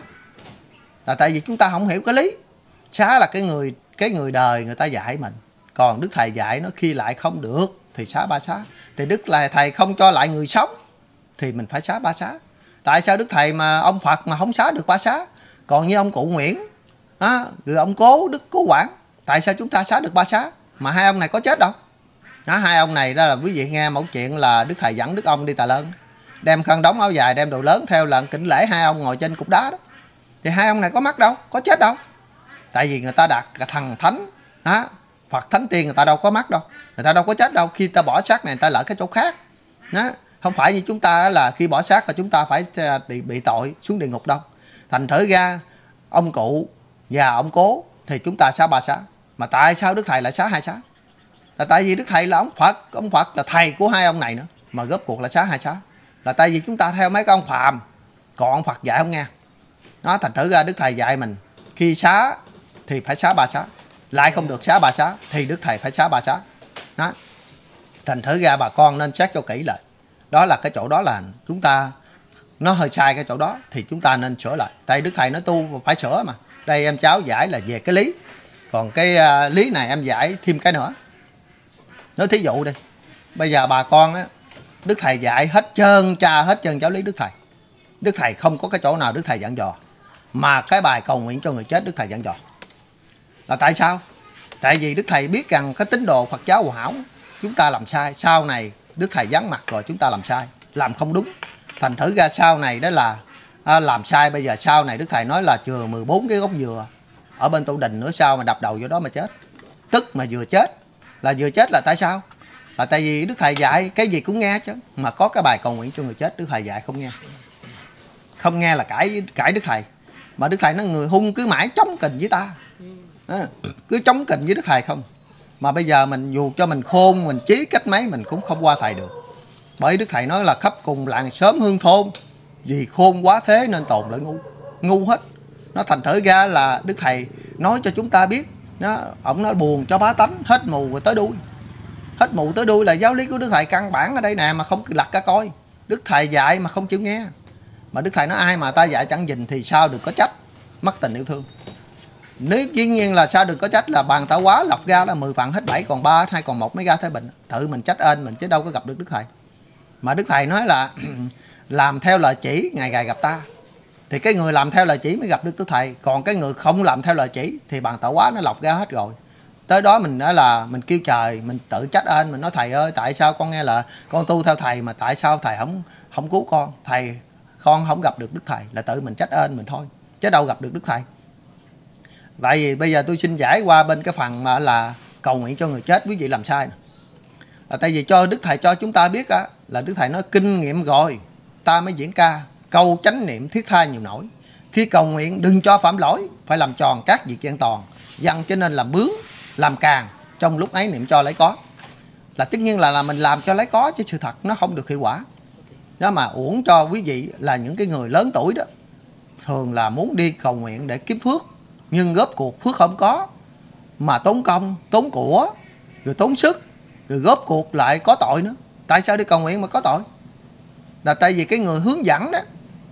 Là tại vì chúng ta không hiểu cái lý. Xá là cái người cái người đời người ta dạy mình, còn Đức Thầy dạy nó khi lại không được thì xá ba xá. Thì Đức là Thầy không cho lại người sống thì mình phải xá ba xá. Tại sao Đức Thầy mà ông Phật mà không xá được ba xá? Còn như ông Cụ Nguyễn đó, rồi ông Cố Đức Cố Quảng, tại sao chúng ta xá được ba xá? Mà hai ông này có chết đâu. Đó, hai ông này đó là quý vị nghe mẫu chuyện là Đức Thầy dẫn Đức ông đi Tà Lơn, đem khăn đóng áo dài đem đồ lớn theo là kính lễ hai ông ngồi trên cục đá đó. Thì hai ông này có mắc đâu, có chết đâu. Tại vì người ta đặt thần thánh đó, Phật thánh tiên người ta đâu có mắc đâu, người ta đâu có chết đâu. Khi ta bỏ xác này người ta lỡ cái chỗ khác đó. Không phải như chúng ta là khi bỏ xác là chúng ta phải bị, bị tội xuống địa ngục đâu. Thành thử ra ông Cụ và ông Cố thì chúng ta xá ba xá. Mà tại sao Đức Thầy lại xá hai xá? Là tại vì Đức Thầy là ông Phật, ông Phật là thầy của hai ông này nữa, mà góp cuộc là xá hai xá. Là tại vì chúng ta theo mấy cái ông phàm, còn ông Phật dạy không nghe. Đó, thành thử ra Đức Thầy dạy mình khi xá thì phải xá ba xá, lại không được xá ba xá thì Đức Thầy phải xá ba xá. Đó, thành thử ra bà con nên xét cho kỹ lại. Đó là cái chỗ đó là chúng ta nó hơi sai cái chỗ đó thì chúng ta nên sửa lại. Tại Đức Thầy nói tu phải sửa mà. Đây em cháu giải là về cái lý, còn cái uh, lý này em giải thêm cái nữa. Nói thí dụ đi, bây giờ bà con á, Đức Thầy dạy hết trơn cha hết trơn giáo lý Đức Thầy. Đức Thầy không có cái chỗ nào Đức Thầy dặn dò, mà cái bài cầu nguyện cho người chết Đức Thầy dặn dò. Là tại sao? Tại vì Đức Thầy biết rằng cái tín đồ Phật giáo hoàn hảo, chúng ta làm sai, sau này Đức Thầy vắng mặt rồi chúng ta làm sai, làm không đúng. Thành thử ra sau này đó là à, làm sai. Bây giờ sau này Đức Thầy nói là chừa mười bốn cái gốc dừa ở bên tổ đình nữa, sao mà đập đầu vô đó mà chết. Tức mà vừa chết. Là vừa chết là tại sao? Là tại vì Đức Thầy dạy cái gì cũng nghe chứ, mà có cái bài cầu nguyện cho người chết Đức Thầy dạy không nghe. Không nghe là cãi cãi Đức Thầy. Mà Đức Thầy nói người hung cứ mãi chống kình với ta à, cứ chống kình với Đức Thầy không. Mà bây giờ mình dù cho mình khôn, mình trí cách mấy mình cũng không qua Thầy được. Bởi Đức Thầy nói là khắp cùng làng sớm hương thôn, vì khôn quá thế nên tồn lại ngu. Ngu hết. Nó thành thử ra là Đức Thầy nói cho chúng ta biết. Nó, ông nói buồn cho bá tánh, hết mù rồi tới đuôi. Hết mù tới đuôi là giáo lý của Đức Thầy căn bản ở đây nè, mà không lật cả coi. Đức Thầy dạy mà không chịu nghe. Mà Đức Thầy nói ai mà ta dạy chẳng dình thì sao được có trách, mất tình yêu thương. Nếu dĩ nhiên là sao được có trách là bàn tạo hóa lọc ra là mười phần hết bảy còn ba hai còn một mới ra Thái Bình. Tự mình trách ơn mình chứ đâu có gặp được Đức Thầy. Mà Đức Thầy nói là làm theo lời chỉ ngày ngày gặp ta. Thì cái người làm theo lời chỉ mới gặp được Đức Thầy. Còn cái người không làm theo lời chỉ thì bàn tạo hóa nó lọc ra hết rồi. Tới đó mình nói là mình kêu trời, mình tự trách ơn, mình nói Thầy ơi tại sao con nghe là con tu theo Thầy mà tại sao Thầy không không cứu con, Thầy con không gặp được Đức Thầy, là tự mình trách ơn mình thôi chứ đâu gặp được Đức Thầy. Vậy vì bây giờ tôi xin giải qua bên cái phần mà là cầu nguyện cho người chết quý vị làm sai nè. Là tại vì cho Đức Thầy cho chúng ta biết á, là Đức Thầy nói kinh nghiệm rồi ta mới diễn ca, câu chánh niệm thiết tha nhiều nổi. Khi cầu nguyện đừng cho phạm lỗi, phải làm tròn các việc gian toàn, dặn cho nên làm bướng làm càng, trong lúc ấy niệm cho lấy có. Là tất nhiên là, là mình làm cho lấy có, chứ sự thật nó không được hiệu quả. Đó mà uổng cho quý vị là những cái người lớn tuổi đó, thường là muốn đi cầu nguyện để kiếm phước, nhưng góp cuộc phước không có, mà tốn công, tốn của, rồi tốn sức, rồi góp cuộc lại có tội nữa. Tại sao đi cầu nguyện mà có tội? Là tại vì cái người hướng dẫn đó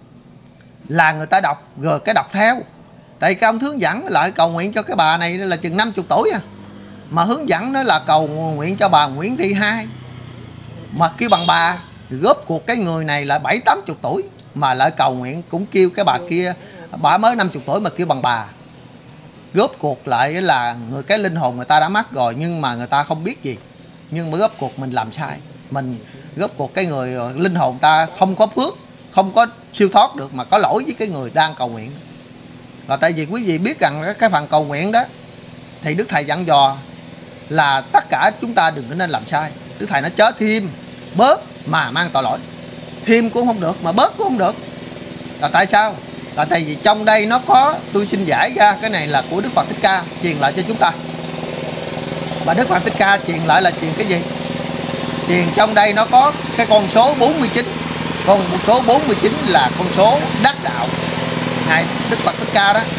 là người ta đọc rồi cái đọc theo. Tại cái ông hướng dẫn lại cầu nguyện cho cái bà này là chừng năm mươi tuổi à, mà hướng dẫn nó là cầu nguyện cho bà Nguyễn Thị Hai, mà kêu bằng bà, góp cuộc cái người này là bảy tám mươi tuổi mà lại cầu nguyện cũng kêu cái bà kia, bà mới năm mươi tuổi mà kêu bằng bà. Góp cuộc lại là người cái linh hồn người ta đã mất rồi, nhưng mà người ta không biết gì, nhưng mà góp cuộc mình làm sai, mình góp cuộc cái người linh hồn ta không có phước, không có siêu thoát được, mà có lỗi với cái người đang cầu nguyện. Là tại vì quý vị biết rằng cái phần cầu nguyện đó thì Đức Thầy dặn dò là tất cả chúng ta đừng có nên làm sai. Đức Thầy nó chớ thêm bớt mà mang tội lỗi. thêm cũng không được mà bớt cũng không được. Là tại sao? Là tại vì trong đây nó có, tôi xin giải ra, cái này là của Đức Phật Thích Ca truyền lại cho chúng ta. Và Đức Phật Thích Ca truyền lại là truyền cái gì? Truyền trong đây nó có cái con số bốn mươi chín. Con số bốn mươi chín là con số đắc đạo. Ngài Đức Phật Thích Ca đó.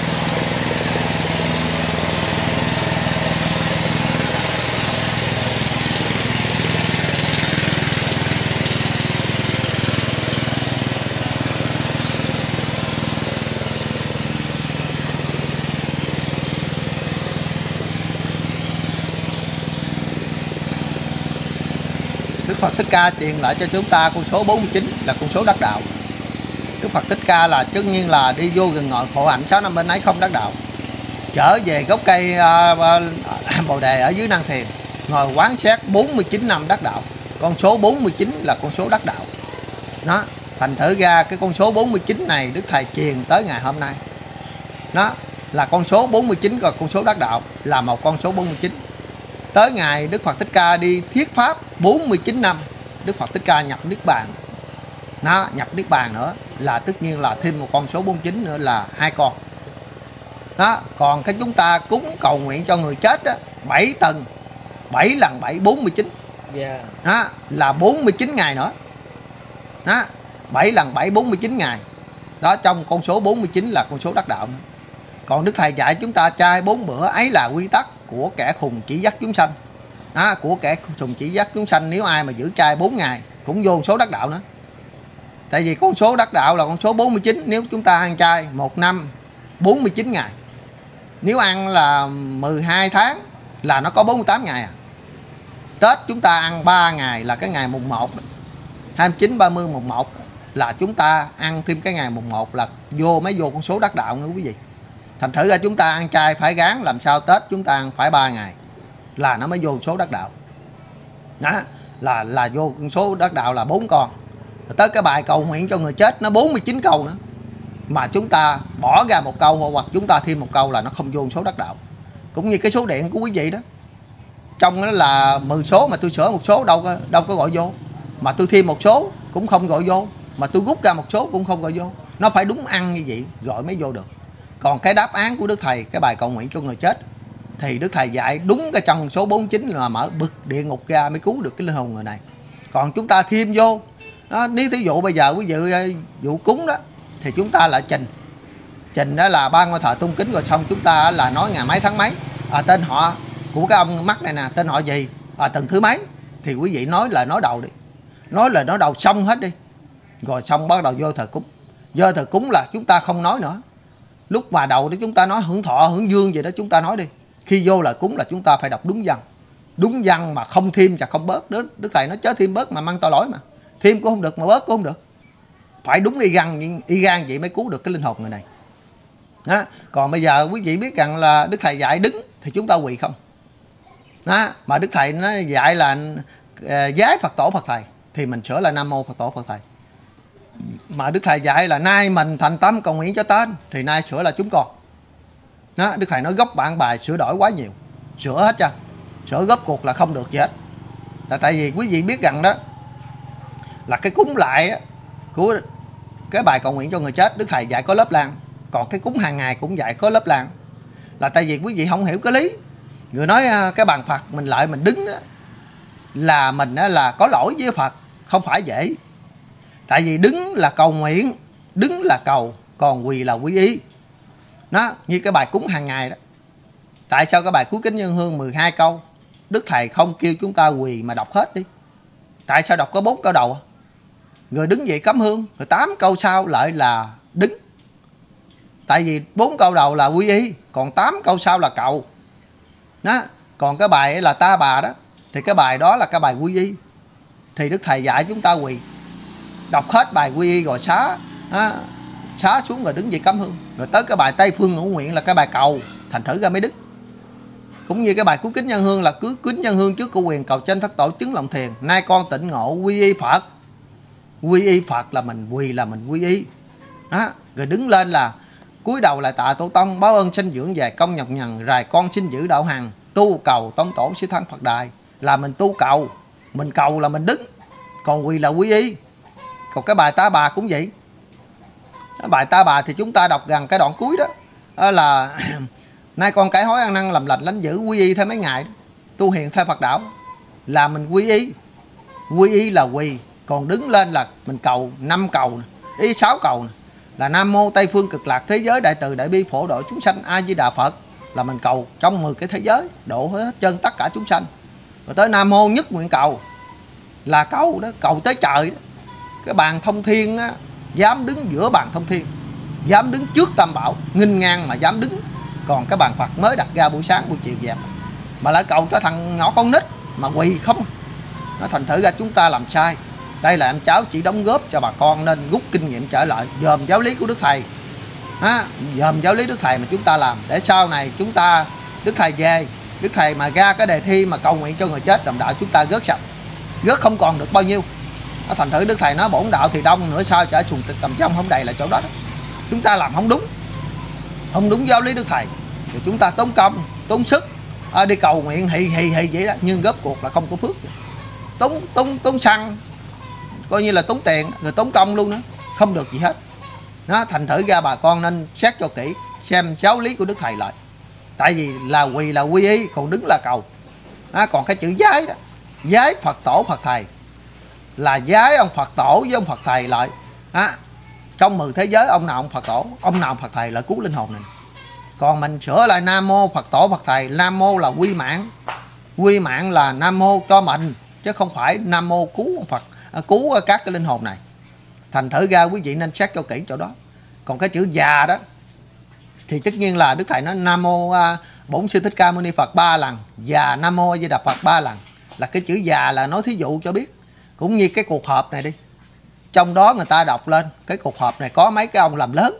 Đức Phật Thích Ca truyền lại cho chúng ta con số bốn mươi chín là con số đắc đạo. Đức Phật Thích Ca là tất nhiên là đi vô rừng ngồi khổ hạnh sáu năm bên ấy không đắc đạo. Trở về gốc cây uh, uh, Bồ Đề ở dưới Năng Thiền, ngồi quán xét bốn mươi chín năm đắc đạo. Con số bốn mươi chín là con số đắc đạo. Đó, thành thử ra cái con số bốn mươi chín này Đức Thầy truyền tới ngày hôm nay. Đó là con số bốn mươi chín, còn con số đắc đạo là một con số bốn mươi chín. Tới ngày Đức Phật Thích Ca đi thuyết pháp bốn mươi chín năm, Đức Phật Thích Ca nhập Niết Bàn. Nó nhập Niết Bàn nữa là tất nhiên là thêm một con số bốn mươi chín nữa là hai con. Đó, còn cái chúng ta cúng cầu nguyện cho người chết đó, bảy tầng, bảy lần bảy bốn mươi chín. Yeah. Đó là bốn mươi chín ngày nữa. Đó, bảy lần bảy bốn mươi chín ngày. Đó, trong con số bốn mươi chín là con số đắc đạo nữa. Còn Đức Thầy dạy chúng ta chay bốn bữa ấy là quy tắc của kẻ khùng chỉ dắt chúng sanh. Đó, của kẻ khùng chỉ dắt chúng sanh, nếu ai mà giữ chay bốn ngày cũng vô số đắc đạo nữa. Tại vì con số đắc đạo là con số bốn mươi chín. Nếu chúng ta ăn chay một năm bốn mươi chín ngày, nếu ăn là mười hai tháng là nó có bốn mươi tám ngày à. Tết chúng ta ăn ba ngày là cái ngày mùng một, hai mươi chín, ba mươi, mùng một là chúng ta ăn thêm cái ngày mùng một là vô mấy vô con số đắc đạo nữa quý vị. Thành thử ra chúng ta ăn chay phải gán làm sao Tết chúng ta ăn phải ba ngày là nó mới vô số đắc đạo. Đó, là là vô con số đắc đạo là bốn con. Rồi tới cái bài cầu nguyện cho người chết nó bốn mươi chín câu nữa. Mà chúng ta bỏ ra một câu hoặc chúng ta thêm một câu là nó không vô số đắc đạo. Cũng như cái số điện của quý vị đó. Trong đó là mười số mà tôi sửa một số đâu có, đâu có gọi vô. Mà tôi thêm một số cũng không gọi vô. Mà tôi rút ra một số cũng không gọi vô. Nó phải đúng ăn như vậy gọi mới vô được. Còn cái đáp án của Đức Thầy, cái bài cầu nguyện cho người chết, thì Đức Thầy dạy đúng cái trong số bốn mươi chín là mở bực địa ngục ra mới cứu được cái linh hồn người này. Còn chúng ta thêm vô đó, nếu thí dụ bây giờ quý vị vụ cúng đó thì chúng ta lại trình trình đó là ban ngôi thờ tung kính, rồi xong chúng ta là nói ngày mấy tháng mấy, à, tên họ của cái ông mắt này nè tên họ gì, à, tuần thứ mấy, thì quý vị nói là nói đầu đi, nói là nói đầu xong hết đi, rồi xong bắt đầu vô thờ cúng. Vô thờ cúng là chúng ta không nói nữa. Lúc mà đầu đó chúng ta nói hưởng thọ hưởng dương gì đó chúng ta nói đi. Khi vô là cúng là chúng ta phải đọc đúng văn, đúng văn mà không thêm và không bớt. Đức, Đức Thầy nói chớ thêm bớt mà mang tội lỗi mà. Thêm cũng không được mà bớt cũng không được. Phải đúng y gan, y gan vậy mới cứu được cái linh hồn người này. Đó. Còn bây giờ quý vị biết rằng là Đức Thầy dạy đứng thì chúng ta quỳ không. Đó. Mà Đức Thầy nó dạy là uh, giái Phật tổ Phật Thầy thì mình sửa là Nam Mô Phật tổ Phật Thầy. Mà Đức Thầy dạy là nay mình thành tâm cầu nguyện cho tên thì nay sửa là chúng con. Đó. Đức Thầy nói gốc bản bài sửa đổi quá nhiều, sửa hết cho, sửa gốc cuộc là không được gì hết. Là tại vì quý vị biết rằng đó là cái cúng lại của cái bài cầu nguyện cho người chết Đức Thầy dạy có lớp lan, còn cái cúng hàng ngày cũng dạy có lớp lan. Là tại vì quý vị không hiểu cái lý. Người nói cái bàn Phật mình lại mình đứng đó, là mình là có lỗi với Phật, không phải vậy. Tại vì đứng là cầu nguyện, đứng là cầu, còn quỳ là quy y. Nó như cái bài cúng hàng ngày đó. Tại sao cái bài cuối kính nhân hương mười hai câu Đức Thầy không kêu chúng ta quỳ mà đọc hết đi? Tại sao đọc có bốn câu đầu? Rồi đứng dậy cắm hương, rồi tám câu sau lại là đứng. Tại vì bốn câu đầu là quy y, còn tám câu sau là cầu. Đó, còn cái bài là ta bà đó thì cái bài đó là cái bài quy y. Thì Đức Thầy dạy chúng ta quỳ, đọc hết bài quy y rồi xá, á, xá xuống rồi đứng dậy cắm hương. Rồi tới cái bài Tây Phương Ngũ Nguyện là cái bài cầu, thành thử ra mới đức. Cũng như cái bài cuối kính nhân hương là cứ kính nhân hương trước cô quyền cầu trên thất tổ chứng lòng thiền. Nay con tịnh ngộ quy y Phật. Quy y Phật là mình quỳ là mình quy y. Đó, rồi đứng lên là cúi đầu lại tạ tổ tông, báo ơn sinh dưỡng về công nhọc nhằn, rài con xin giữ đạo hằng, tu cầu tông tổ sư thắng Phật đài. Là mình tu cầu, mình cầu là mình đứng, còn quỳ là quy y. Còn cái bài Ta Bà cũng vậy. Bài Ta Bà thì chúng ta đọc gần cái đoạn cuối đó, đó là nay con cải hối ăn năn làm lành lánh dữ, quy y theo mấy ngày đó, tu hiền theo Phật đạo, là mình quy y. Quy y là quỳ, còn đứng lên là mình cầu năm cầu nè, ý sáu cầu nè, là Nam Mô Tây Phương Cực Lạc Thế Giới Đại Từ Đại Bi Phổ Độ Chúng Sanh A Di Đà Phật, là mình cầu trong mười cái thế giới độ hết chân tất cả chúng sanh. Rồi tới Nam Mô Nhất Nguyện Cầu, là cầu đó, cầu tới trời đó. Cái bàn thông thiên á, dám đứng giữa bàn thông thiên, dám đứng trước Tam Bảo nghênh ngang mà dám đứng. Còn cái bàn Phật mới đặt ra buổi sáng buổi chiều dẹp, mà lại cầu cho thằng nhỏ con nít mà quỳ không. Nó thành thử ra chúng ta làm sai. Đây là em cháu chỉ đóng góp cho bà con nên rút kinh nghiệm trở lại, dòm giáo lý của Đức Thầy, à, dòm giáo lý Đức Thầy mà chúng ta làm, để sau này chúng ta Đức Thầy về, Đức Thầy mà ra cái đề thi mà cầu nguyện cho người chết đồng đạo, chúng ta rớt sạch, rớt không còn được bao nhiêu. Nó thành thử Đức Thầy nói bổn đạo thì đông, nữa sao trở chuồng tầm trong không đầy là chỗ đó, đó. Chúng ta làm không đúng, không đúng giáo lý Đức Thầy, thì chúng ta tốn công tốn sức à, đi cầu nguyện hì hì hì vậy đó, nhưng góp cuộc là không có phước. Tốn tốn tốn xăng, coi như là tốn tiền rồi tốn công luôn nữa, không được gì hết. Nó thành thử ra bà con nên xét cho kỹ xem giáo lý của Đức Thầy lại. Tại vì là quỳ là quy y, còn đứng là cầu. À, còn cái chữ giái đó, giái Phật tổ Phật thầy, là giái ông Phật tổ với ông Phật thầy lại. À, trong mười thế giới ông nào ông Phật tổ, ông nào ông Phật thầy là cứu linh hồn này. Còn mình sửa lại Nam Mô Phật tổ Phật thầy, Nam Mô là quy mạng, quy mạng là Nam Mô cho mình, chứ không phải Nam Mô cứu ông Phật, à, cứu các cái linh hồn này. Thành thử ra quý vị nên xét cho kỹ chỗ đó. Còn cái chữ già đó thì tất nhiên là Đức Thầy nói Nam Mô uh, Bổn Sư Thích Ca Mâu Ni Phật ba lần, và Nam Mô A Di Đà Phật ba lần. Là cái chữ già là nói thí dụ cho biết. Cũng như cái cuộc họp này đi, trong đó người ta đọc lên cái cuộc họp này có mấy cái ông làm lớn,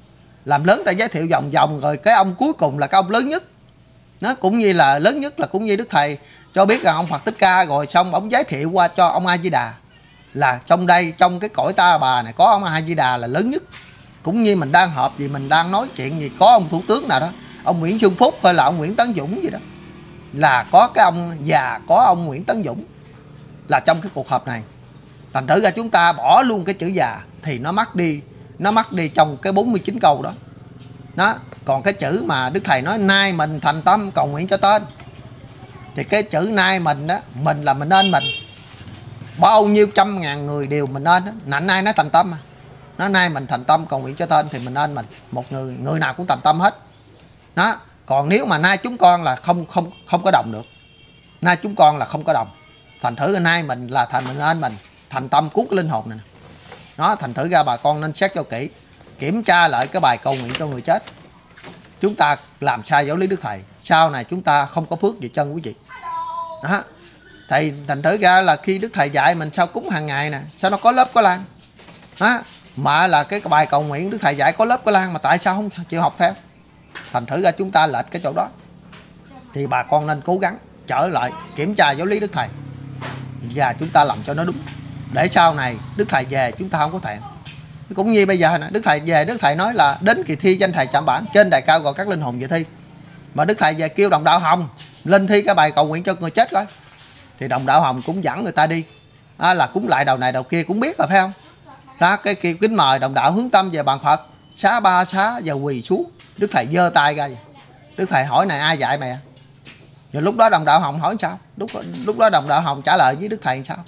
làm lớn ta giới thiệu vòng vòng, rồi cái ông cuối cùng là cái ông lớn nhất. Nó cũng như là lớn nhất là cũng như Đức Thầy cho biết rằng ông Phật Thích Ca, rồi xong ông giới thiệu qua cho ông A Di Đà, là trong đây trong cái cõi Ta Bà này có ông A Di Đà là lớn nhất. Cũng như mình đang họp gì, mình đang nói chuyện gì, có ông thủ tướng nào đó, ông Nguyễn Xuân Phúc hay là ông Nguyễn Tấn Dũng gì đó, là có cái ông già, có ông Nguyễn Tấn Dũng là trong cái cuộc họp này. Thành thử ra chúng ta bỏ luôn cái chữ già thì nó mất đi, nó mất đi trong cái bốn mươi chín câu đó. Đó, còn cái chữ mà Đức Thầy nói nay mình thành tâm cầu nguyện cho tên, thì cái chữ nay mình đó, mình là mình nên mình. Bao nhiêu trăm ngàn người đều mình nên đó. Nãy nay nó thành tâm mà. Nó nay mình thành tâm cầu nguyện cho tên thì mình nên mình. Một người, người nào cũng thành tâm hết. Đó, còn nếu mà nay chúng con là không không không có đồng được. Nay chúng con là không có đồng. Thành thử nay mình là thành mình nên mình thành tâm cứu cái linh hồn này. Đó, thành thử ra bà con nên xét cho kỹ, kiểm tra lại cái bài cầu nguyện cho người chết. Chúng ta làm sai giáo lý Đức Thầy, sau này chúng ta không có phước gì chân quý vị. Đó. Thầy thành thử ra là khi Đức Thầy dạy mình sao cúng hàng ngày nè, sao nó có lớp có lan. Đó. Mà là cái bài cầu nguyện Đức Thầy dạy có lớp có lan, mà tại sao không chịu học theo. Thành thử ra chúng ta lệch cái chỗ đó. Thì bà con nên cố gắng trở lại kiểm tra giáo lý Đức Thầy, và chúng ta làm cho nó đúng, để sau này Đức Thầy về chúng ta không có thẹn. Cũng như bây giờ nè, Đức Thầy về, Đức Thầy nói là đến kỳ thi danh thầy chạm bản, trên đài cao gọi các linh hồn về thi. Mà Đức Thầy về kêu đồng đạo Hồng lên thi cái bài cầu nguyện cho người chết coi, thì đồng đạo Hồng cũng dẫn người ta đi, à, là cúng lại đầu này đầu kia cũng biết rồi phải không. Đó, cái kêu kính mời đồng đạo hướng tâm về bàn Phật, xá ba xá và quỳ xuống. Đức Thầy giơ tay ra, Đức Thầy hỏi này ai dạy mày? Rồi lúc đó đồng đạo Hồng hỏi sao? Lúc, lúc đó đồng đạo Hồng trả lời với Đức Thầy sao?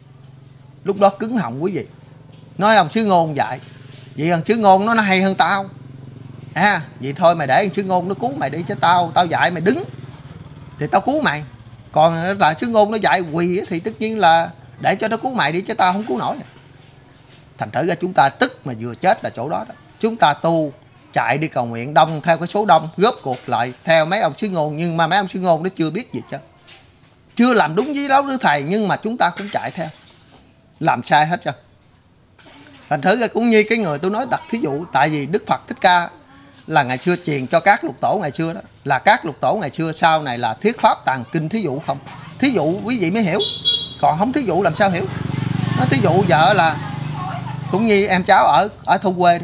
Lúc đó cứng họng quý vị. Nói ông Sứ Ngôn dạy, vậy thằng Sứ Ngôn nó, nó hay hơn tao. À, vậy thôi mày để thằng Sứ Ngôn nó cứu mày đi, chứ tao tao dạy mày đứng thì tao cứu mày. Còn là Sứ Ngôn nó dạy quỳ thì tất nhiên là để cho nó cứu mày đi, chứ tao không cứu nổi. Thành thử ra chúng ta tức mà vừa chết là chỗ đó đó. Chúng ta tu chạy đi cầu nguyện đông theo cái số đông, góp cuộc lại theo mấy ông Sứ Ngôn, nhưng mà mấy ông Sứ Ngôn nó chưa biết gì chứ, chưa làm đúng với giáo Đức Thầy, nhưng mà chúng ta cũng chạy theo, làm sai hết trơn. Thành thử ra cũng như cái người tôi nói đặt thí dụ, tại vì Đức Phật Thích Ca là ngày xưa truyền cho các lục tổ ngày xưa đó, là các lục tổ ngày xưa sau này là thuyết pháp tàng kinh thí dụ không. Thí dụ quý vị mới hiểu, còn không thí dụ làm sao hiểu. Nó thí dụ vợ là cũng như em cháu ở ở thôn quê đi,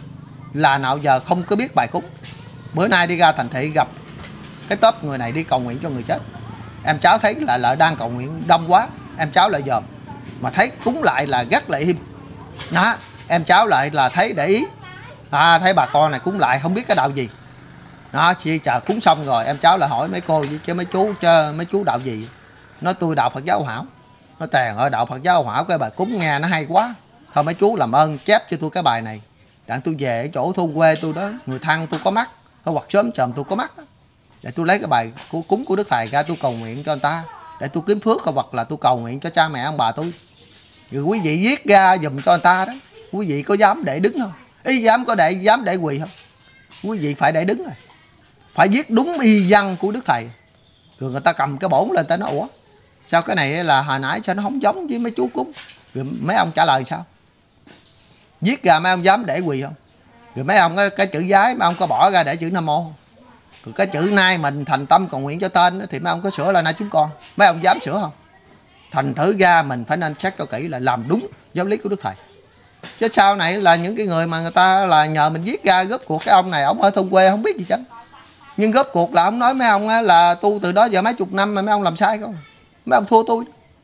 là nào giờ không có biết bài cúng. Bữa nay đi ra thành thị gặp cái tốp người này đi cầu nguyện cho người chết, em cháu thấy là lại đang cầu nguyện đông quá, em cháu lại dòm, mà thấy cúng lại là gắt lại im, Đó, em cháu lại là thấy để ý, à, thấy bà con này cúng lại không biết cái đạo gì. Đó, chị chờ cúng xong rồi em cháu lại hỏi mấy cô chứ mấy chú chứ mấy chú đạo gì. Nói tôi đạo Phật giáo Hảo. Nói tèn ơi, đạo Phật giáo Hảo cái bài cúng nghe nó hay quá. Thôi mấy chú làm ơn chép cho tôi cái bài này, đặng tôi về ở chỗ thôn quê tôi đó, người thân tôi có mắt, hoặc sớm chòm tôi có mắt đó, để tôi lấy cái bài cúng của Đức Thầy ra tôi cầu nguyện cho người ta, để tôi kiếm phước, hoặc là tôi cầu nguyện cho cha mẹ ông bà tôi. Rồi quý vị viết ra giùm cho người ta đó. Quý vị có dám để đứng không? Ý dám có để dám để quỳ không? Quý vị phải để đứng rồi, phải viết đúng y văn của Đức Thầy. Rồi người ta cầm cái bổn lên ta nói ủa sao cái này là hồi nãy sao nó không giống với mấy chú cúng. Rồi mấy ông trả lời sao? Viết ra mấy ông dám để quỳ không? Rồi mấy ông cái, cái chữ giái mấy ông có bỏ ra để chữ Nam Mô. Rồi cái chữ nay mình thành tâm cầu nguyện cho tên thì mấy ông có sửa là nay chúng con. Mấy ông dám sửa không? Thành thử ra mình phải nên xét cho kỹ là làm đúng giáo lý của Đức Thầy. Chứ sau này là những cái người mà người ta là nhờ mình viết ra góp cuộc, cái ông này ông ở thôn quê không biết gì chứ. Nhưng góp cuộc là ông nói mấy ông là tu từ đó giờ mấy chục năm mà mấy ông làm sai không? Mấy ông thua tôi.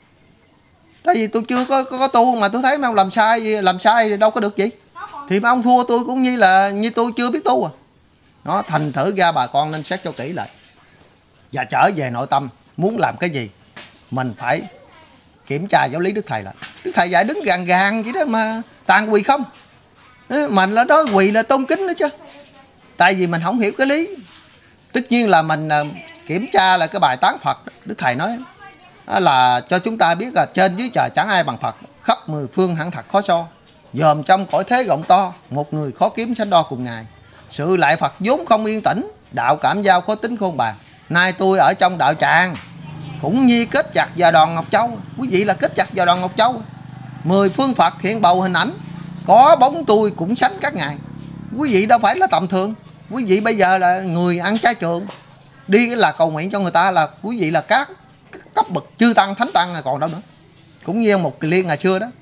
Tại vì tôi chưa có, có, có tu mà tôi thấy mấy ông làm sai làm sai thì đâu có được gì. Thì mấy ông thua tôi cũng như là như tôi chưa biết tu à. Nó thành thử ra bà con nên xét cho kỹ lại. Và trở về nội tâm, muốn làm cái gì mình phải kiểm tra giáo lý Đức Thầy lại. Đức Thầy dạy đứng gàn gàn vậy đó mà toàn quỳ không. Mình là đó quỳ là tôn kính nữa chứ. Tại vì mình không hiểu cái lý. Tất nhiên là mình kiểm tra là cái bài tán Phật. Đức Thầy nói là cho chúng ta biết là trên dưới trời chẳng ai bằng Phật, khắp mười phương hẳn thật khó so. Dòm trong cõi thế rộng to, một người khó kiếm sánh đo cùng Ngài. Sự lại Phật vốn không yên tĩnh, đạo cảm giao khó tính khôn bàn. Nay tôi ở trong đạo tràng, cũng như kết chặt vào đòn Ngọc Châu. Quý vị là kết chặt vào đòn Ngọc Châu. Mười phương Phật hiện bầu hình ảnh, có bóng tôi cũng sánh các ngài. Quý vị đâu phải là tầm thường. Quý vị bây giờ là người ăn chay trường, đi là cầu nguyện cho người ta là quý vị là các cấp bậc chư tăng thánh tăng còn đâu nữa. Cũng như một Kỳ Liên ngày xưa đó,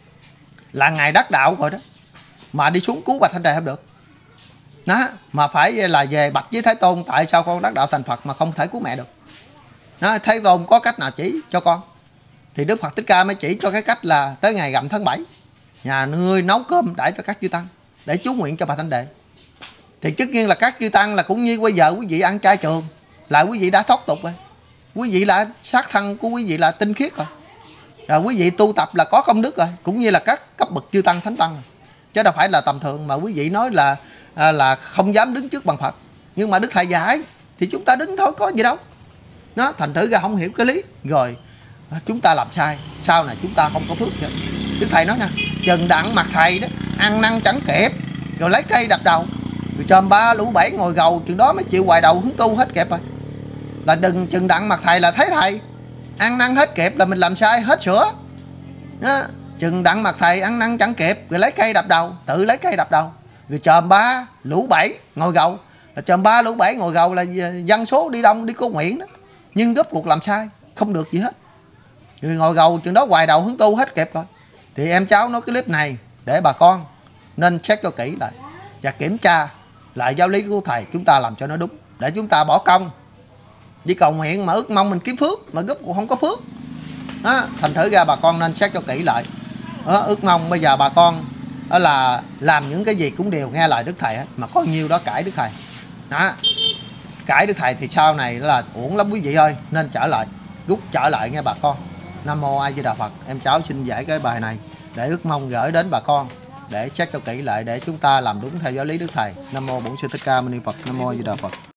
là ngài đắc đạo rồi đó, mà đi xuống cứu Bạch Thanh Đề không được đó, mà phải là về bạch với Thái Tôn tại sao con đắc đạo thành Phật mà không thể cứu mẹ được đó. Thái Tôn có cách nào chỉ cho con thì Đức Phật Thích Ca mới chỉ cho cái cách là tới ngày rằm tháng bảy nhà ngươi nấu cơm đãi cho các chư tăng để chú nguyện cho Bạch Thanh Đề. Thì tất nhiên là các chư tăng là cũng như bây giờ quý vị ăn chay trường là quý vị đã thoát tục rồi, quý vị là sát thân của quý vị là tinh khiết rồi, rồi quý vị tu tập là có công đức rồi, cũng như là các cấp bậc chư tăng thánh tăng rồi. Chứ đâu phải là tầm thường mà quý vị nói là à, là không dám đứng trước bằng Phật. Nhưng mà Đức Thầy dạy thì chúng ta đứng thôi, có gì đâu. Nó thành thử ra không hiểu cái lý rồi chúng ta làm sai, sau này chúng ta không có phước chứ. Đức Thầy nói nè, chừng đặng mặt thầy đó ăn năn chẳng kịp, rồi lấy cây đập đầu, rồi chòm ba lũ bảy ngồi gầu, chừng đó mới chịu hoài đầu hướng tu hết kịp rồi. Là đừng chừng đặng mặt thầy là thấy thầy ăn năn hết kịp là mình làm sai hết sửa đó. Chừng đặng mặt thầy ăn năn chẳng kịp, rồi lấy cây đập đầu, tự lấy cây đập đầu, rồi chòm ba lũ bảy ngồi gầu, là chòm ba lũ bảy ngồi gầu là dân số đi đông đi cầu nguyện đó, nhưng góp cuộc làm sai không được gì hết, rồi ngồi gầu chừng đó hoài đầu hướng tu hết kịp rồi. Thì em cháu nói cái clip này để bà con nên check cho kỹ lại và kiểm tra lại giáo lý của thầy chúng ta làm cho nó đúng, để chúng ta bỏ công đi cầu nguyện mà ước mong mình kiếm phước mà góp cuộc không có phước đó. Thành thử ra bà con nên xét cho kỹ lại đó, ước mong bây giờ bà con đó là làm những cái gì cũng đều nghe lời Đức Thầy hết, mà có nhiêu đó cãi Đức Thầy đó. Cãi Đức Thầy thì sau này là uổng lắm quý vị ơi, nên trở lại rút trở lại nghe bà con. Nam Mô A Di Đà Phật. Em cháu xin giải cái bài này để ước mong gửi đến bà con để check cho kỹ lại để chúng ta làm đúng theo giáo lý Đức Thầy. Nam Mô Bổn Sư Thích Ca Mâu Ni Phật. Nam Mô A Di Đà Phật.